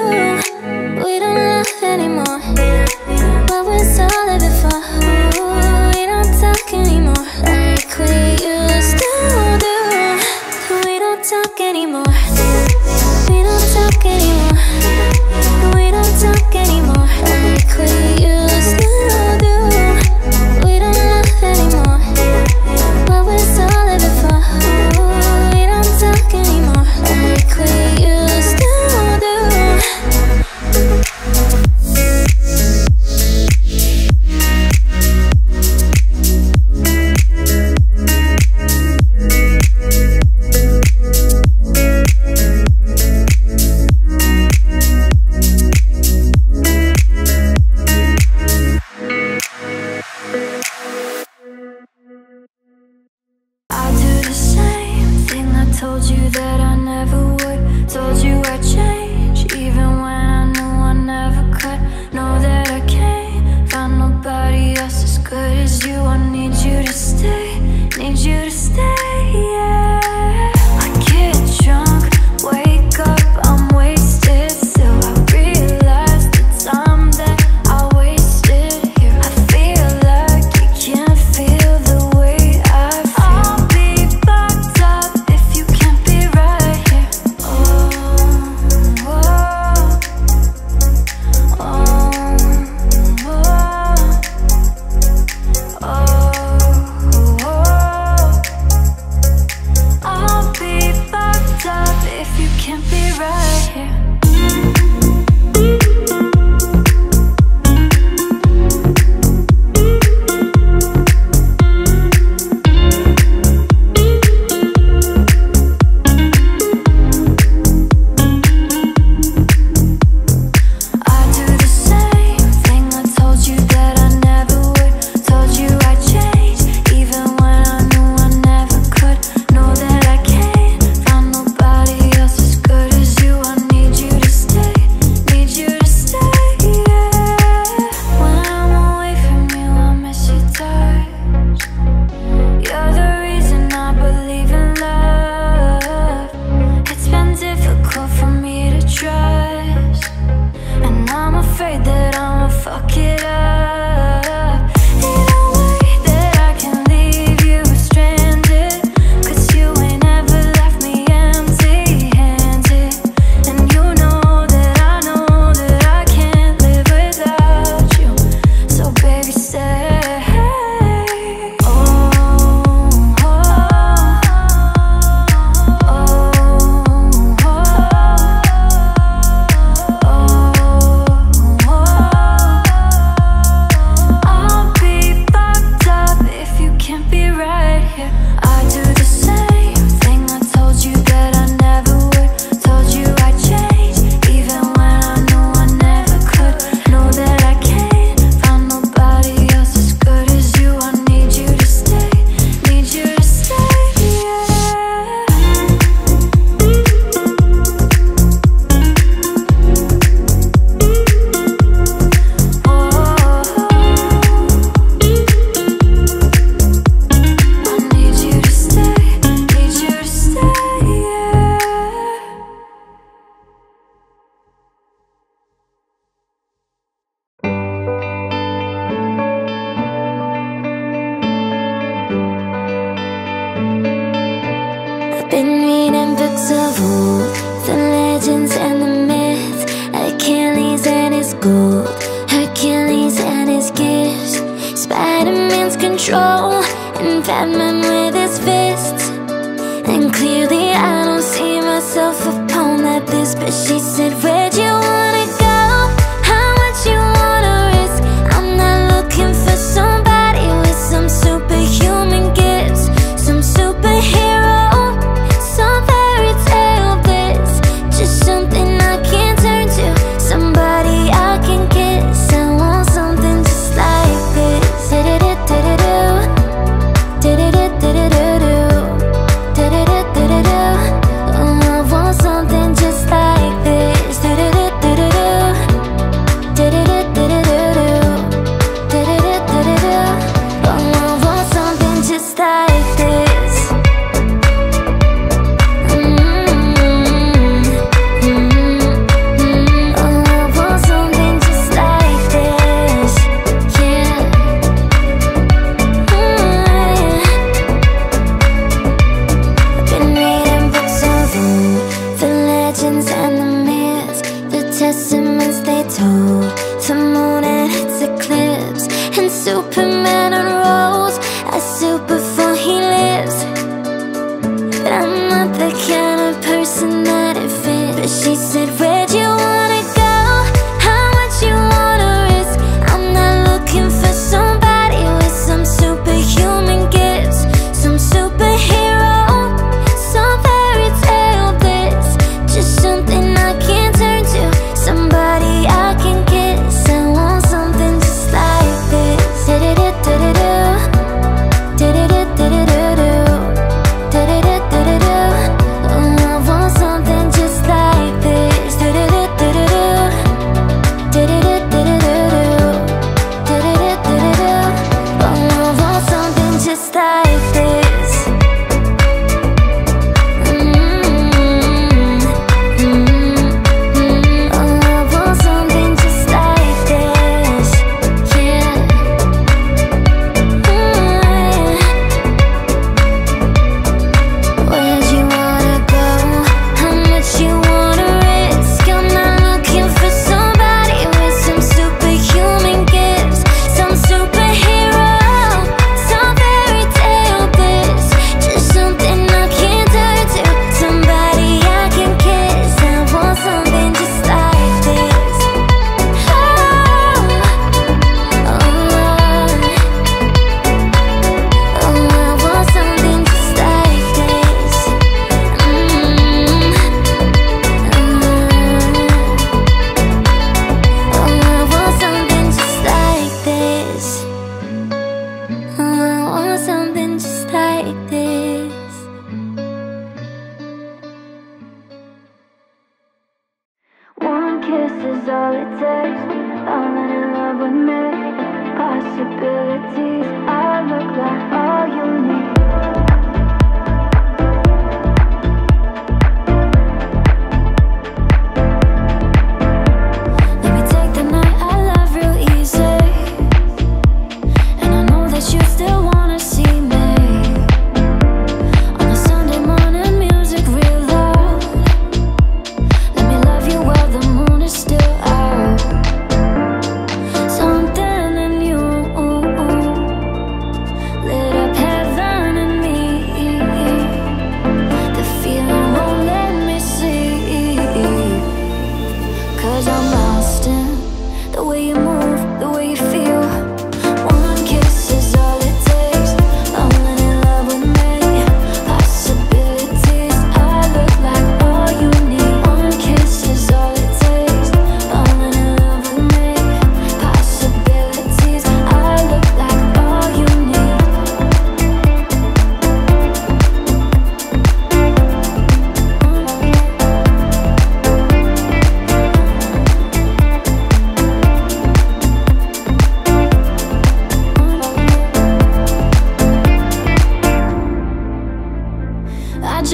Speaker 2: We don't laugh anymore. What was all of it for? Ooh, we don't talk anymore like we used to do. We don't talk anymore. We don't talk anymore. We don't talk anymore like we used to do. We don't laugh anymore. What was all of it for? Ooh, we don't talk anymore like we used to do. I do the same thing I told you that I never would. Told you I'd change, even when I knew I never could. Know that I can't find nobody else as good as you. I need you to stay, need you to stay, yeah. I get drunk, wake up, I'm wasted still. I realize the time that I wasted here. I feel like you can't feel the way I feel. I'll be fucked up if you can't be right here. Oh, Been reading books of old, the legends and the myths, Achilles and his gold, Hercules and his gifts, Spider-Man's control, and Batman with his fists. And clearly I don't see myself upon that list, but she said, where'd you wanna go? How much you wanna risk? I'm not looking for somebody with some superhuman gifts, some superhero, some fairy tale bliss, just something I can turn to, somebody I can kiss. I want something just like this. Da-da-da-da-da-do, da-da-da-da-da-do, da-da-da-da-da-do. Oh, I want something just like this. Da-da-da-da-da-do, da-da-da-da-da-do, da-da-da-da-da-do. Oh, I want something just like this. And the myths, the testaments they told, the moon and its eclipse, and Superman unrolls a suit before he lives. But I'm not the kind of person that it fits. But she said, where'd you wanna go? How much you wanna risk? I'm not looking for somebody with some superhuman gifts, some superhero, some fairy tale bliss, just something I can turn to, somebody I can kiss. I want something just like this. Da-da-da-da-da-do, da-da-da-da-da-do, da-da-da-da-da-do. Oh, I want something just like this. Da-da-da-da-da-do, da-da-da-da-da-do, da-da-da-da-da-do. Oh, I want something just like this. One kiss is all it takes, falling in love with me. Possibilities, I look like all you need. Let me take the night, I love real easy, and I know that you still wanna see me.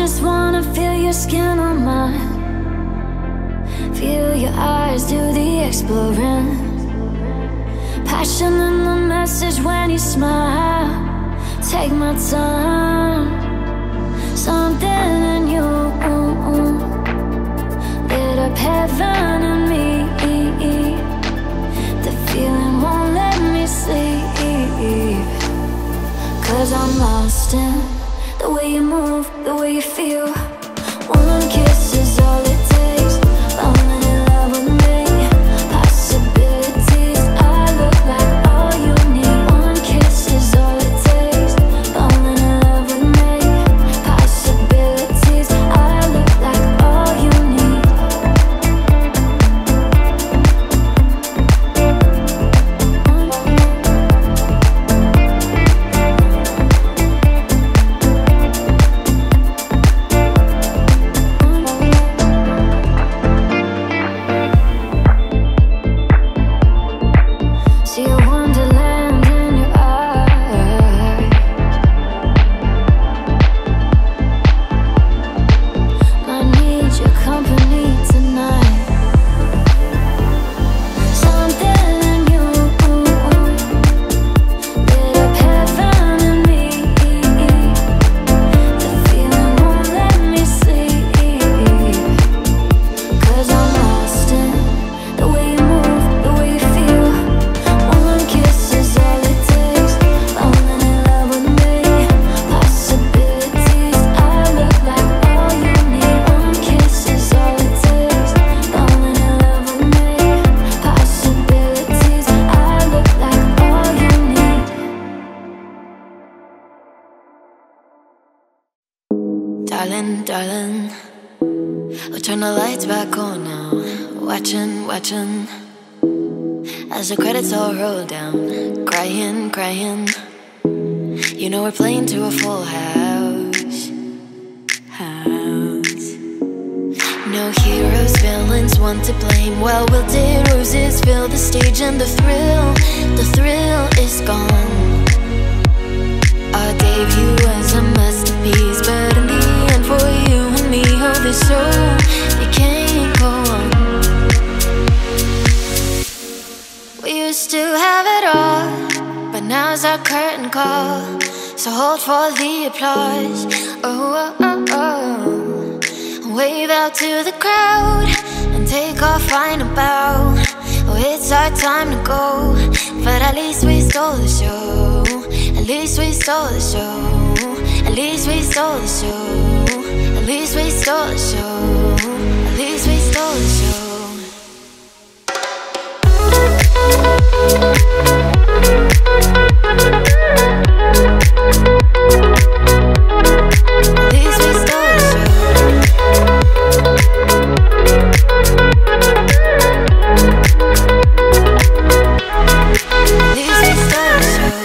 Speaker 2: just wanna feel your skin on mine. Feel your eyes do the exploring. Passion in the message when you smile. Take my time. Something in you lit up heaven in me. The feeling won't let me sleep. 'Cause I'm lost in the way you move, the way you feel. One kiss is all it takes. Falling in love with me. Possibilities, I look like all you need. One kiss is all it takes. Falling in love with me. Possibilities, I look like all you need. See a wonderland in your eyes. I need your company tonight. Something in you lit up heaven in me. The feeling won't let me sleep. 'Cause I'm lost in the way you move, the way you feel. One kiss is all it takes. Falling in love with me. Possibilities, I look like all you need. One kiss is all it takes. Falling in love with me. Possibilities, I look like all you need. Darling, darling, we'll turn the lights back on now. Watching, watching as the credits all roll down. Crying, crying. You know we're playing to a full house. No heroes, villains, one to blame. Well, wilted roses fill the stage, and the thrill is gone. Our debut was a masterpiece, but in the end, for you and me, oh, this show, it can't go on. We used to have it all, but now's our curtain call. So hold for the applause. Oh, oh, oh, oh. Wave out to the crowd and take our final bow. Oh, it's our time to go, but at least we stole the show. At least we stole the show. At least we stole the show. At least we stole the show. At least we stole the show. At least we stole the show. At least we stole the show.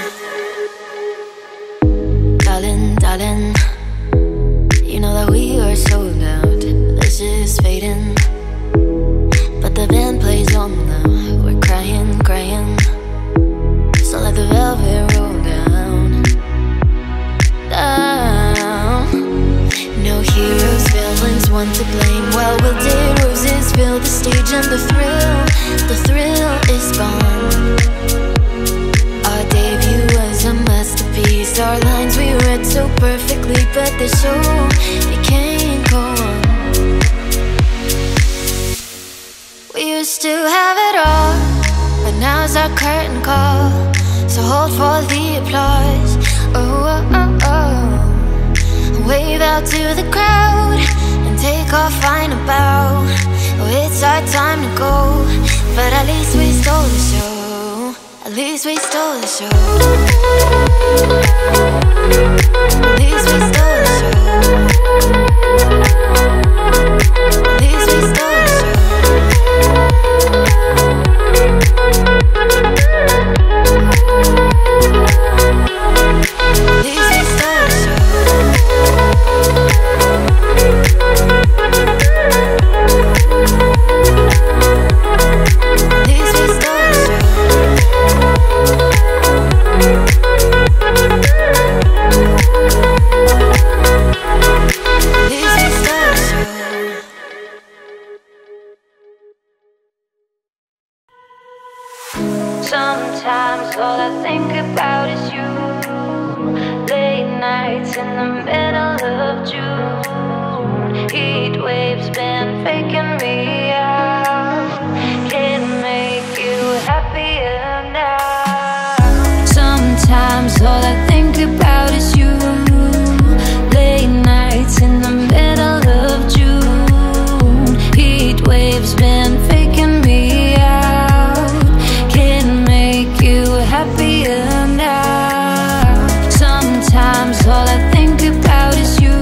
Speaker 2: Darling, darling, you know that we are sold out. This is fading, but the band plays on now. We're crying, crying, so let the velvet roll down, down. No heroes, villains, one to blame. Well, wilted roses fill the stage, and the thrill is gone. Our debut was a masterpiece. Our lines we read so perfectly, but the show, it can't go on. We used to have it all, but now's our curtain call. So hold for the applause. Oh, oh, oh, oh. Wave out to the crowd and take our final bow. Oh, it's our time to go, but at least we stole the show. At least we stole the show. At least we stole the show. At least we stole the show. At least we stole the show. At least we stole the show.
Speaker 3: nights in the middle of June. Heat waves been faking me out. Can make you happier now. Sometimes all I think about is you. Late nights in the middle of June. Heat waves been faking me out. Can make you happier now. Sometimes all I think about is you.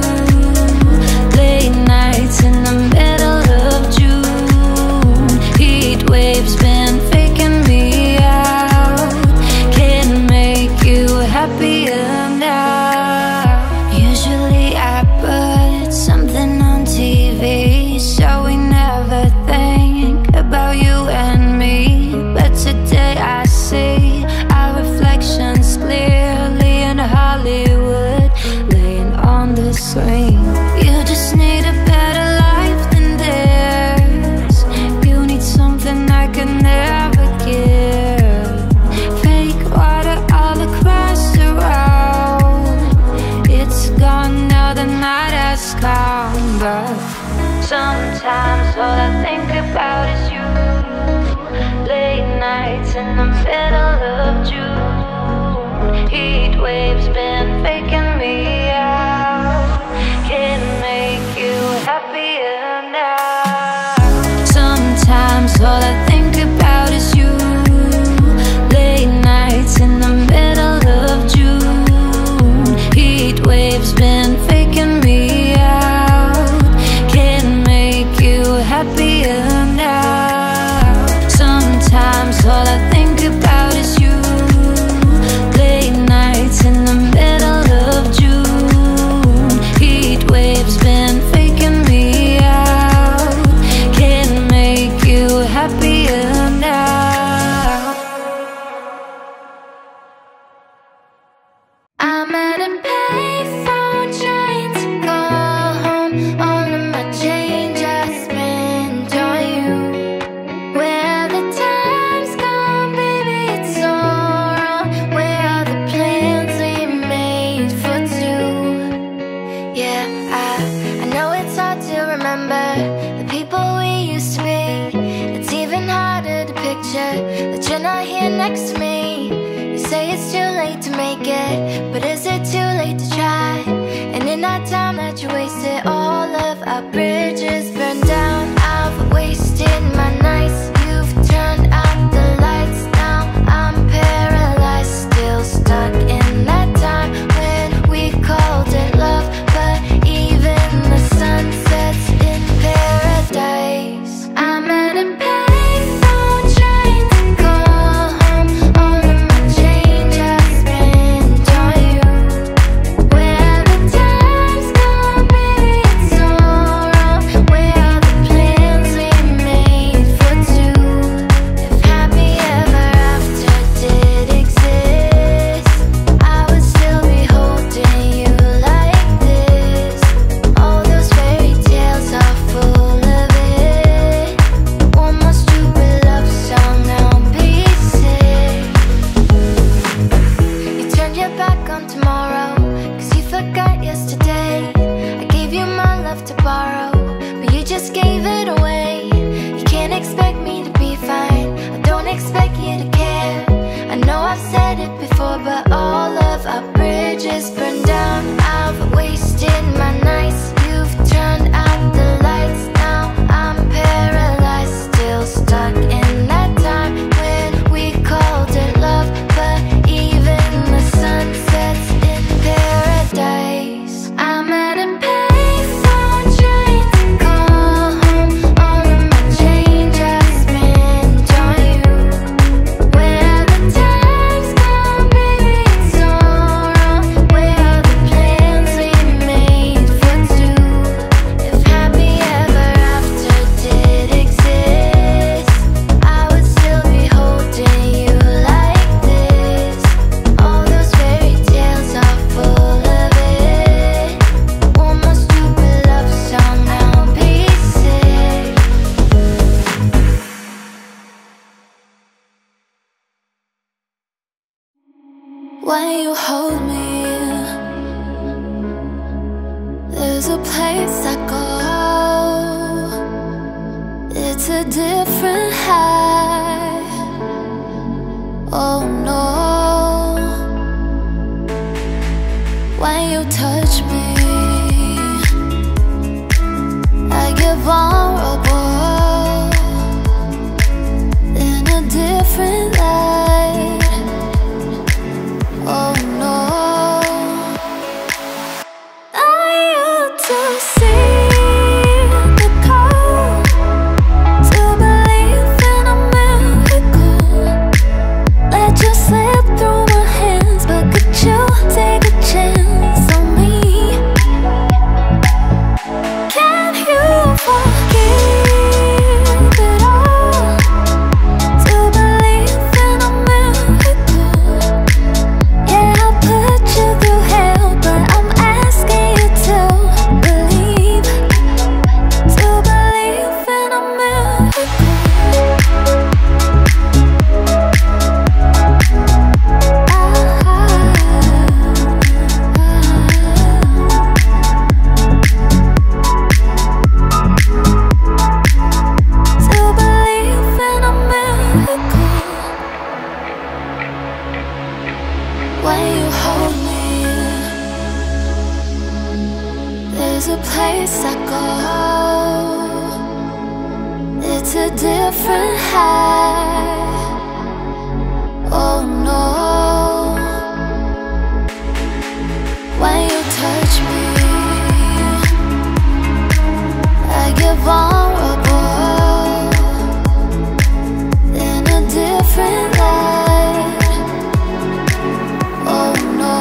Speaker 3: Late nights in the middle of June. Heat waves been faking me out. Can make you happier now. Usually I put something on TV, so we never think about you and me. But today I see our reflections clearly in Hollywood, laying on the screen. You just need a better life than theirs. You need something I can never give. Fake water all across the road. It's gone now, the night has come. But sometimes all I think about is you. Late nights in the middle of June. Heat waves been faking me out. Can make you happier now. Sometimes all I think about is you. Late nights in the middle of June. Heat waves been faking me out. Can make you happier now. Sometimes all I think about is you. Late nights in the middle of June. Heat waves been faking me out. Can make you happier now. I'm at a payphone trying to call home. All of my change I spent on you. Where the time's gone, baby, it's all wrong. Where are the plans we made for two? Yeah, I know it's hard to remember the people we used to be. It's even harder to picture that you're not here next to me. You say it's too late to make it, but is it too late to try? And in that time that you wasted, all of our bridges burned down. I've wasted my nights, you've turned out the lights. Now I'm paralyzed, still stuck in that time when we called it love. But even the sun sets in paradise. I'm at a payphone trying to call home. All of my change I spent on you. Where the time's gone, baby, it's all wrong. Where are the plans we made for two? If happy ever after did exist, I would still be holding you like this. All those fairy tales are full of it. One more stupid love song, I'll be sick. You turned your back on tomorrow, 'cause you forgot yesterday. I gave you my love to borrow, but you just gave it away. You can't expect me to be fine, I don't expect you to care. I know I've said it before, but all of our bridges burned down. I've wasted my nights, you've turned out the lights. Now I'm paralyzed, still stuck in that time when we called it love. But even the sun sets in paradise. I'm at a payphone trying to call home. All of my change I spent on you. Where the time's gone, baby, it's all wrong. Where are the plans we made for two? If happy ever after did exist, I would still be holding you like this. All those fairy tales are full of it. One more stupid love song, I'll be sick. When you hold me,
Speaker 2: There's a place I go, it's a different high. Oh no, when you touch me, I get vulnerable in a different light. Oh no, I used to see the call to believe in a miracle. Let you slip through my hands, but could you take a chance on me? Can you forgive it all to believe in a miracle? Yeah, I put you through hell, but I'm asking you to believe in a miracle. To believe in a miracle. When you hold me, there's a place I go, it's a different high. Oh no, when you touch me, I get vulnerable in a different light. Oh no,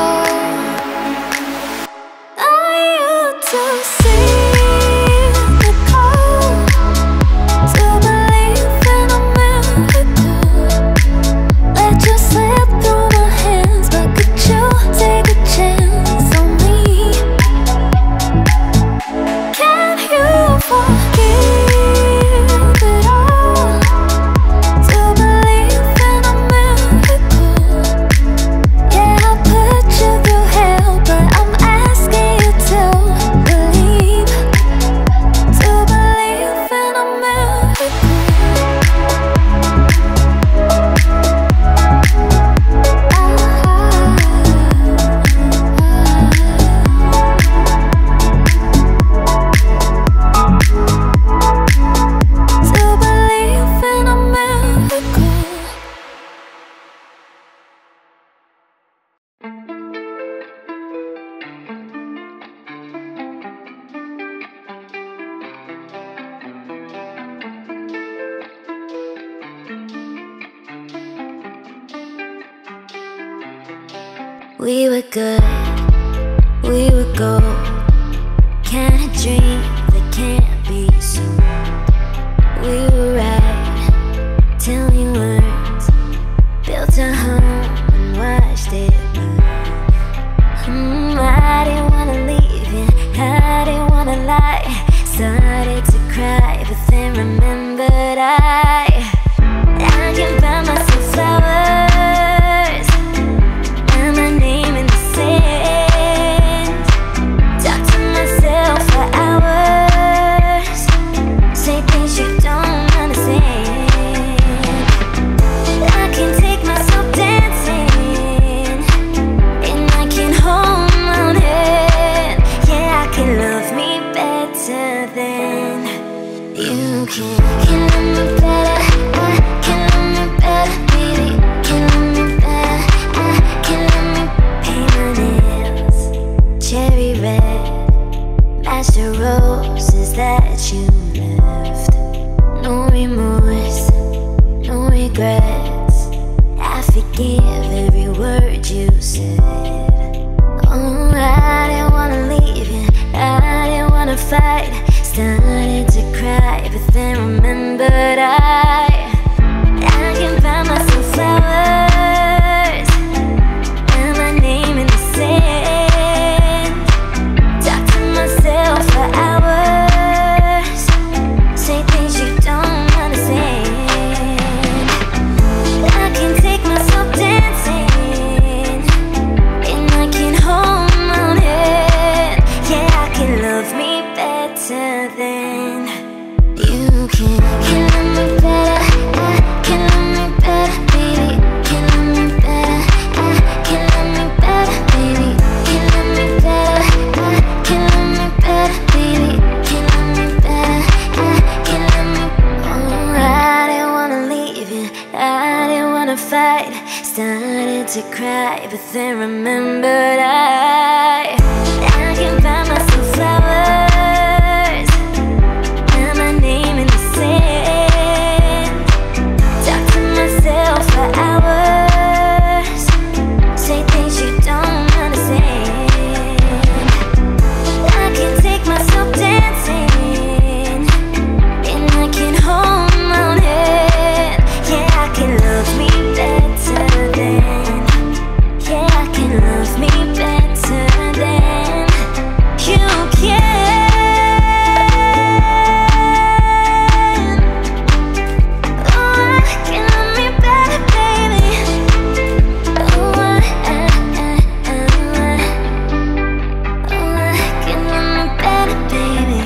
Speaker 2: I used to see the call to believe in a miracle. Let you slip through my hands, but could you take a chance on me? Can you forgive it all to believe in a miracle? Yeah, I put you through hell, but I'm asking you to believe in a miracle. To believe in a miracle. We were good, we were gold. Kind of dream that can't be sold. We were right till we weren't. Built a home and watched it burn. I didn't wanna leave you, I didn't wanna lie. Started to cry, but then remembered I can buy myself flowers and my name in the sand. Talk to myself for hours, say things you don't understand. I can take myself dancing, and I can hold my own head. Yeah, I can love me better than you can. Can love me better, I can love me better, baby. Can love me better, I can love me. Paint my nails cherry red, match the roses that you left. No remorse, no regrets. I forgive every word you said. Oh, I didn't wanna leave you, I didn't wanna fight. Started to cry, but then remembered I can buy myself flowers and my name in the sand. Talk to myself for hours, say things you don't understand. I can take myself dancing, and I can hold my own head. Yeah, I can to cry, but then remembered I can buy myself flowers and my name in the sand. Talk to myself for hours, say things you don't understand. I can take myself dancing and I can hold my own head. Yeah, I can love me better than, yeah, I can love me better than you can. Oh, I can love me better, baby. Oh, I can love me better, baby.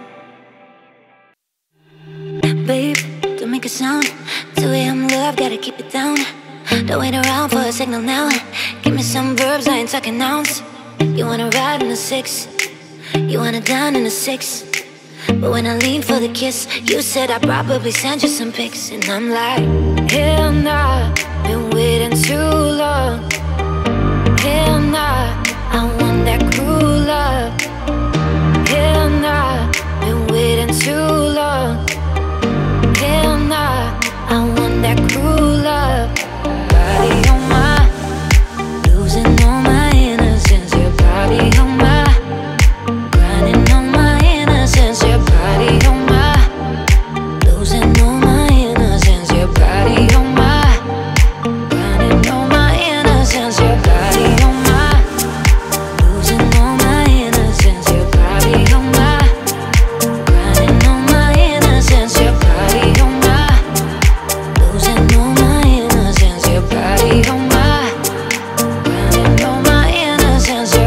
Speaker 2: Babe, don't make a sound. 2 AM love, gotta keep it down. Don't wait around for a signal now. Give me some verbs, I ain't talking nouns. You wanna ride in a 6, you wanna dine in a 6. But when I lean for the kiss, you said I'd probably send you some pics. And I'm like, hell nah, been waiting too long. Hell nah, I want that cruel love. Hell nah, been waiting too long. Hell nah, I want that cruel love. Body on my, losing all my innocence. Your body on my, grinding on my innocence. Your body on my, losing all my innocence. Your body on my, grinding on my innocence. Your body on my, losing all my innocence. Your body on my, grinding on my innocence. Your body on my, losing all my innocence. Your body on my, grinding on my innocence. Your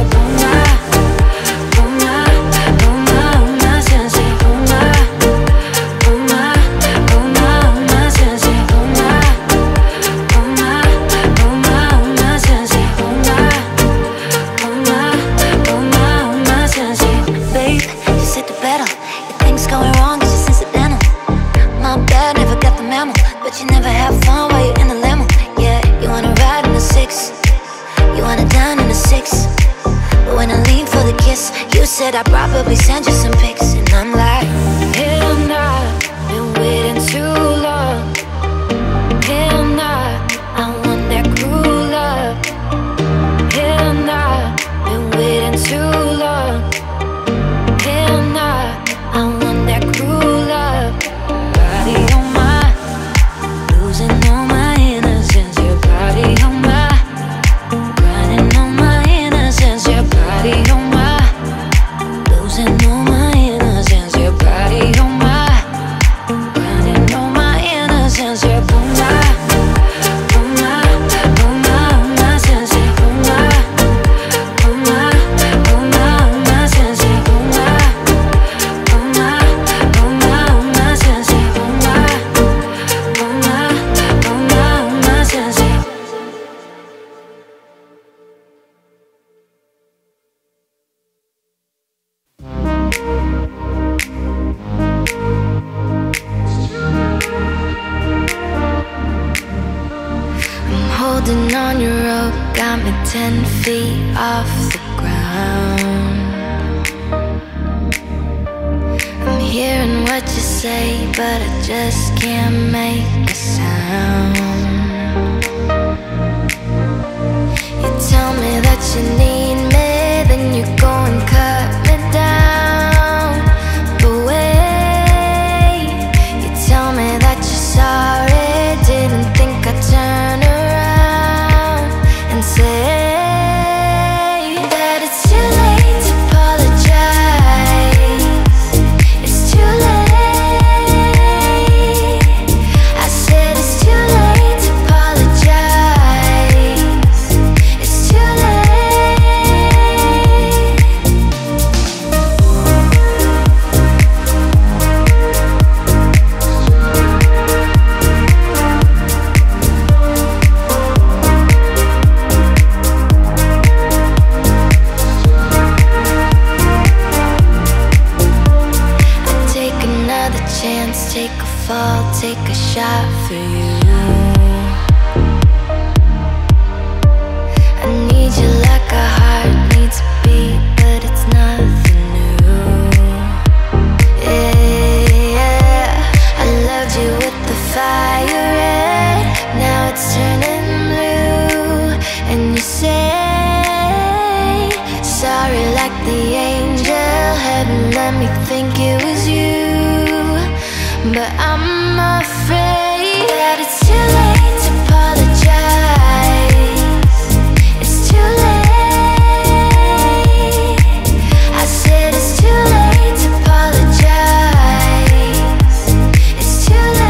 Speaker 2: babe, you said the battle. Your things going wrong, it's just incidental. My bad, never got the memo. But you never have fun while you're in the limo. Yeah, you wanna ride in a 6, you wanna dine in a 6. But when I lean for the kiss, you said I'd probably send you some pics. And I'm like, hell nah, been waiting too long. Hell nah, I want that cruel love. Hell nah, been waiting too long. Hell nah, I want that cruel love. Body on my, losing all my innocence. Your body on my, grinding on my innocence. Your body on my, losing all my innocence. Your body on my, grinding on my innocence. Your body on my, on my, on my, on my sense. On my, on my, on my, on my sense. On my, on my, on my, on my sense. On my, on my, on my, on my sense. I'm holding on your rope, got me 10 feet off the ground. I'm hearing what you say, but I just can't make a sound. You tell me that you need me, then you go and cut me down. But wait, you tell me that you're sorry, didn't think I'd turn around and say that it's too late to apologize. It's too late. I said it's too late to apologize. It's too late. like the angel. Heaven let me think it was you, but I'm afraid that it's too late to apologize. It's too late. I said it's too late to apologize. It's too late.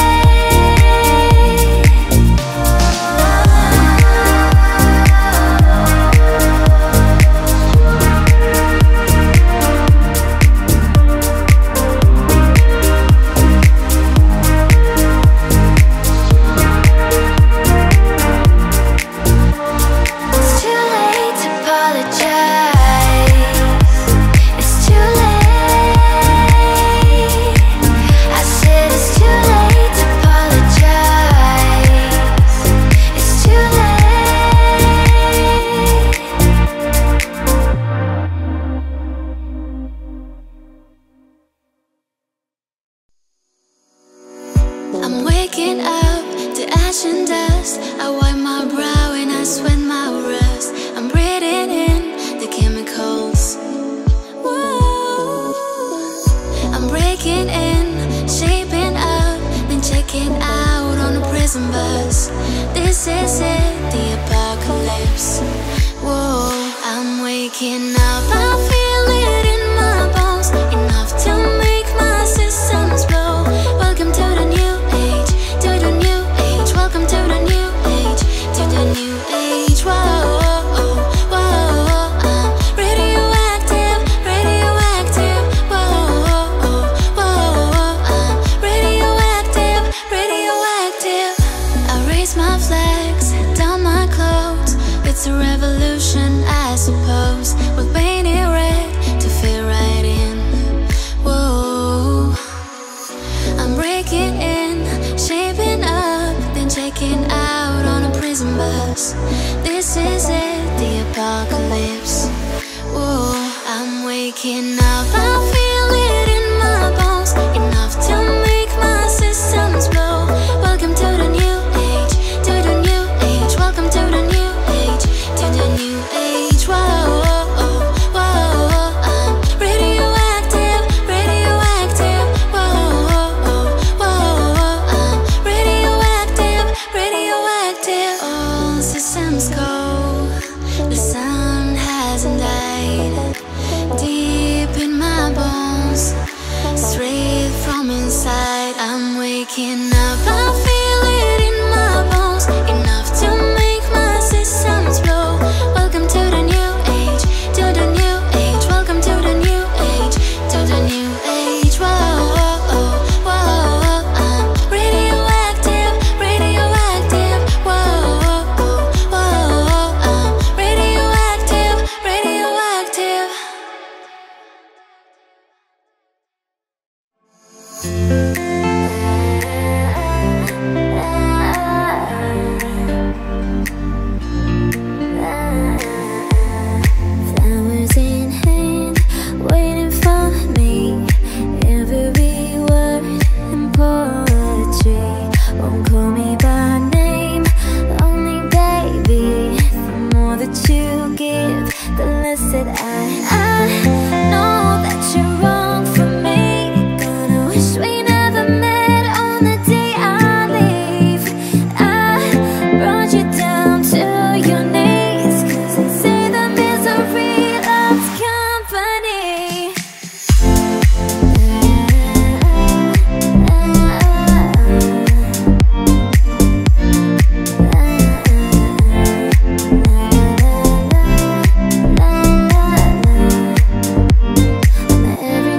Speaker 2: I'm waking up to ash and dust. I wipe my brow and I sweat my rust. I'm breathing in the chemicals. Whoa. I'm breaking in, shaping up, then checking out on a prison bus. This is it, the apocalypse. Whoa, I'm waking up, I feel it in my bones, enough to make my systems blow. Welcome to the new age, to the new age. Welcome to the new age, to the new age. Whoa, whoa, I'm radioactive, radioactive. Whoa, whoa, I'm radioactive, radioactive. I raise my flags, down my clothes. It's a revolution, I suppose. We'll paint it red to fit right in. Whoa, I'm breaking in, shaping up, then checking out on a prison bus. This is it, the apocalypse. Whoa, I'm waking up, I feel it in my bones, enough to make my systems blow. Welcome to the new age, to the new age. Welcome to the new age, to the new age. Whoa, whoa, I'm radioactive, radioactive. Whoa, whoa, I'm radioactive, radioactive. All systems go, the sun hasn't died. Deep in my bones, straight from inside, I'm waking up, I feel it in my bones, enough to make my systems blow. Welcome to the new age, to the new age. Welcome to the new age, to the new age. Whoa, whoa, I'm radioactive, radioactive. Whoa, whoa, I'm radioactive, radioactive. Flowers in hand, waiting for me. Every word in poetry won't call me by name. Only baby, the more that you give, the less that I know that you're wrong for me. Gonna wish we never met on the day I leave. I brought you down to your knees, 'cause they say the misery loves company. Every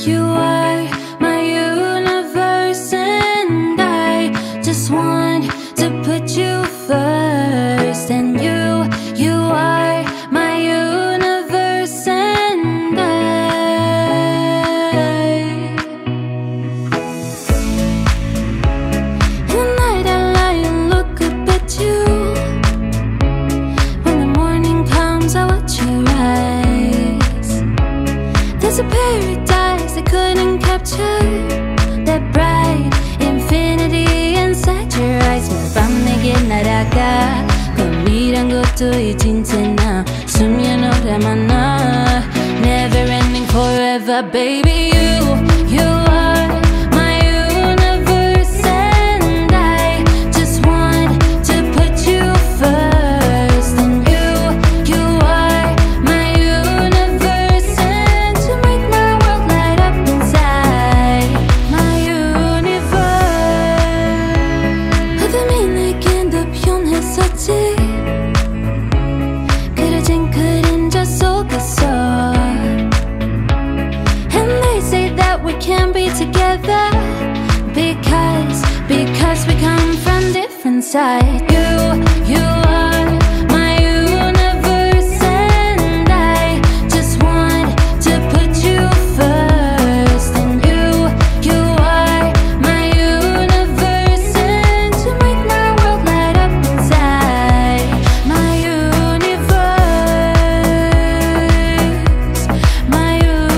Speaker 2: you are my universe, and I just want to put you first. And you are my universe, and night I lie and look up at you. When the morning comes, I watch your eyes. There's a paradise I couldn't capture, that bright infinity inside your eyes. 매일 밤 내게 날아가 꿈이란 것도 잊은 채 나 수면 오래 만나. Never ending forever, baby. You are my universe, and I just want to put you first. And you are my universe, and to make my world light up inside my universe. 어둠이 내겐 더 변했었지, 그려진 그림자 속에서. And they say that we can't be together because we come from different sides. You are my universe, and I just want to put you first. And you are my universe, and to make my world light up inside my universe, my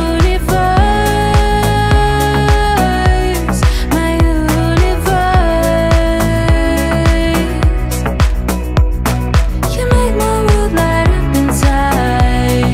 Speaker 2: universe, my universe. You make my world light up inside.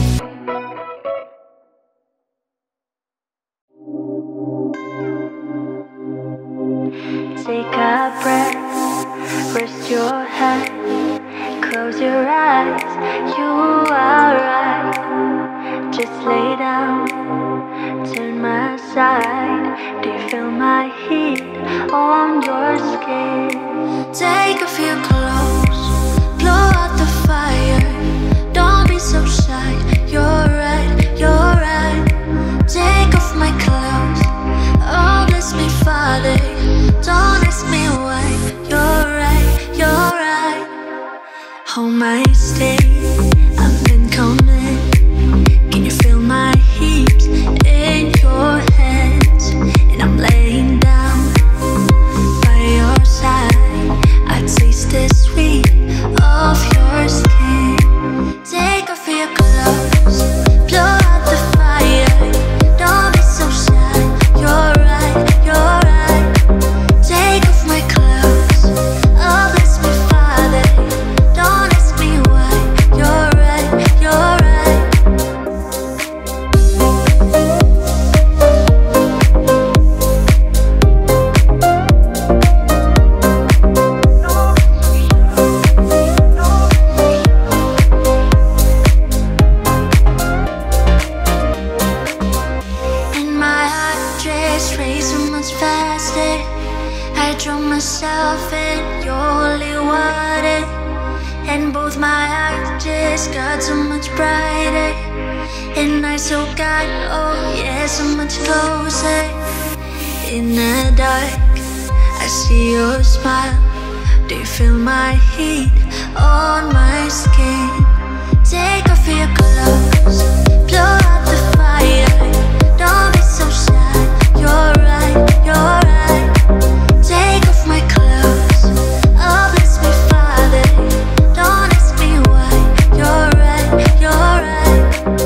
Speaker 3: Take a breath, rest your head, close your eyes, you are right. Just lay down, turn my side. Do you feel my heat on your skin? Take off your clothes, blow out the fire. Don't be so shy, you're right, you're right. Take off my clothes, oh bless me Father. Don't ask me why, you're right, you're right. Hold my stay, I've been coming. Can you feel my heat in your hands? And I'm laying down by your side. I taste the sweet of your skin. Take off your clothes, blow out the fire. Don't be so shy, you're right, you're right. Take off my clothes, oh bless me Father. Don't ask me why, you're right, you're right. And my heart just race so much faster. I drown myself in your holy water, and both my eyes just got so much brighter. And I so got, oh yeah, so much closer. In the dark, I see your smile. Do you feel my heat on my skin? Take off your clothes, blow out the fire. Don't be so shy, you're right, you're right. Take off my clothes, oh bless me Father. Don't ask me why, you're right, you're right.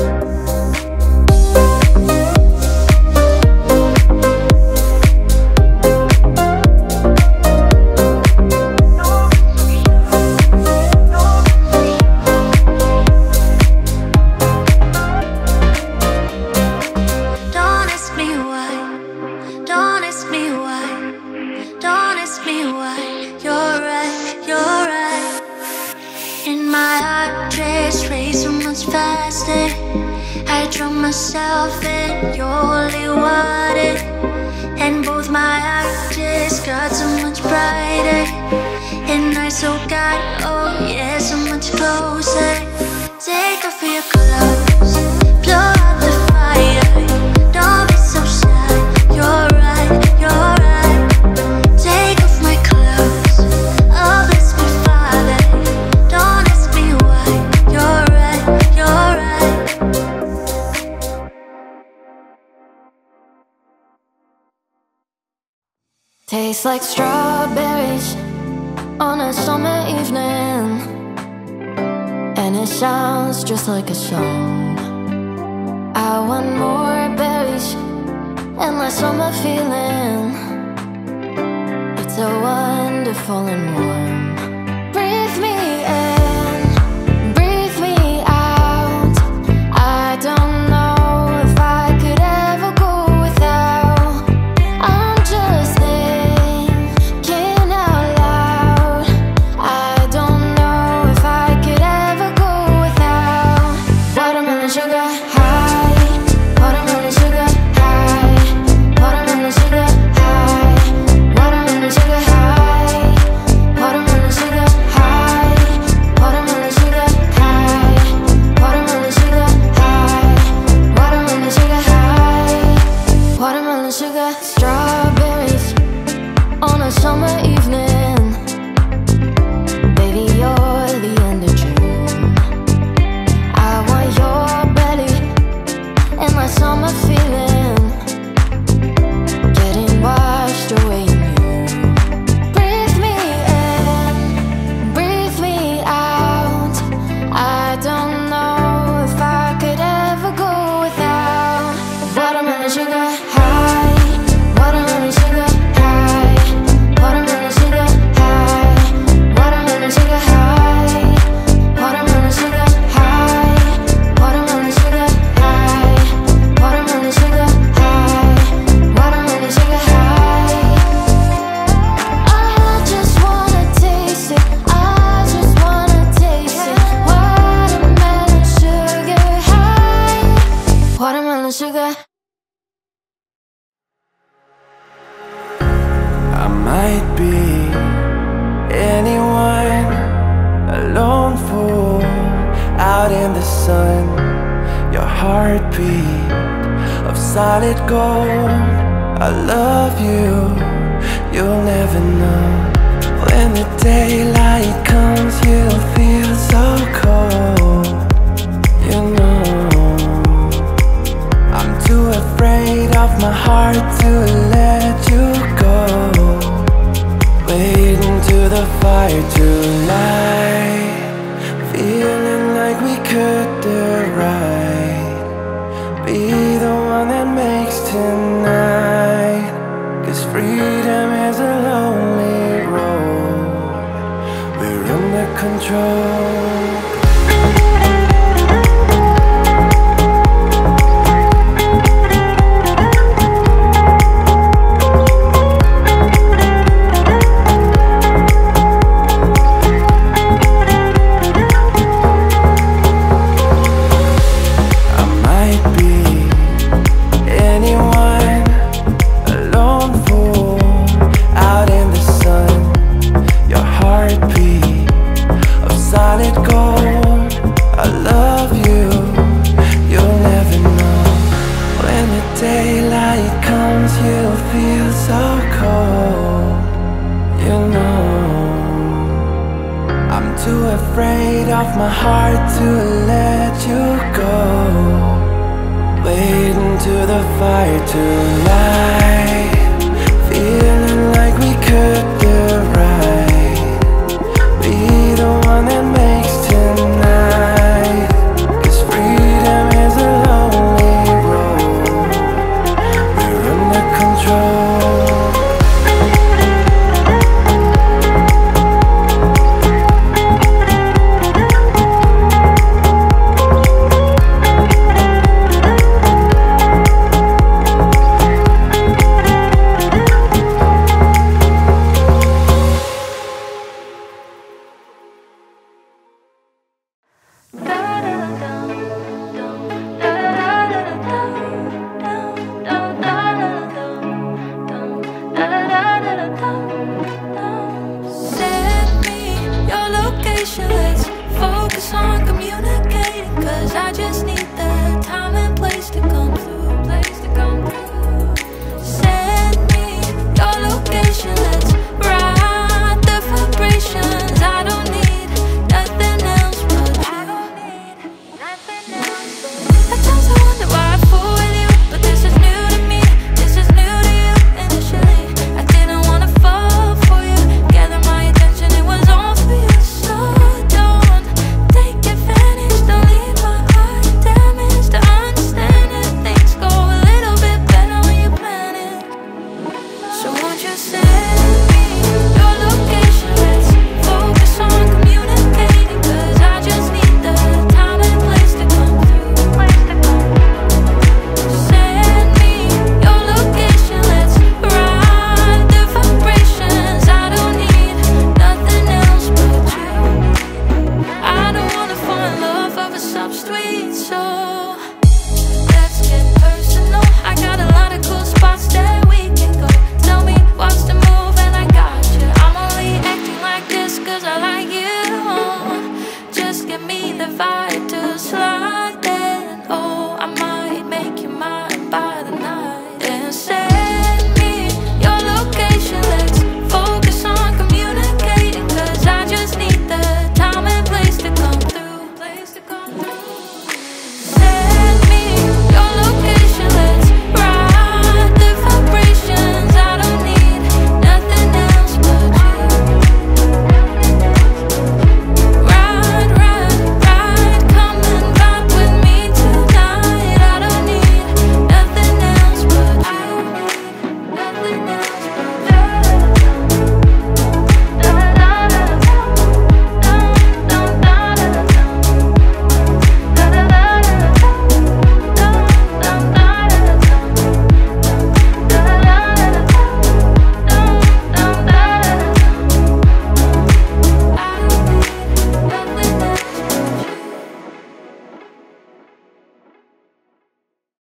Speaker 3: Don't ask me why, don't ask me why, don't ask me why, you're right, you're right. And my heart just race so much faster. I drown myself in your holy water, and both my eyes just got so much brighter. And I so got, oh yeah, so much closer. Take off your clothes, blow out the fire. Don't be
Speaker 2: Tastes like strawberries on a summer evening, and it sounds just like a song. I want more berries and my summer feeling. It's so wonderful and warm. Breathe me in, breathe me out. I don't know if I could ever go without. I'm just thinking out loud. I don't know if I could ever go without. Watermelon sugar high, watermelon sugar high, watermelon sugar high, watermelon sugar high, watermelon sugar high, watermelon sugar high, watermelon sugar high, watermelon sugar high, watermelon sugar. Strawberries on a summer evening, baby, you're the end of June. I want your belly and my summer feeling, getting washed away in you. Breathe me in, breathe me out. I don't know if I could ever go without. Watermelon sugar high, watermelon sugar high, watermelon sugar high, watermelon sugar high, watermelon sugar high, watermelon sugar high, watermelon sugar high, watermelon sugar high. I just wanna taste it, I just wanna taste it. Watermelon sugar high, watermelon sugar.
Speaker 1: I might be anyone, a lone fool out in the sun. Your heartbeat of solid gold. I love you, you'll never know. When the daylight comes, you'll feel so cold. You know, I'm too afraid of my heart to let you go. Waiting to the fire tonight, feeling like we could do right. Be the one that makes tonight, 'cause freedom is a lonely road. We're under control. I might be anyone, a lone fool out in the sun. Your heartbeat of solid gold. I love you, you'll never know. When the daylight comes, you'll feel so cold. You know, I'm too afraid of my heart to let you go. Waiting to the fire tonight.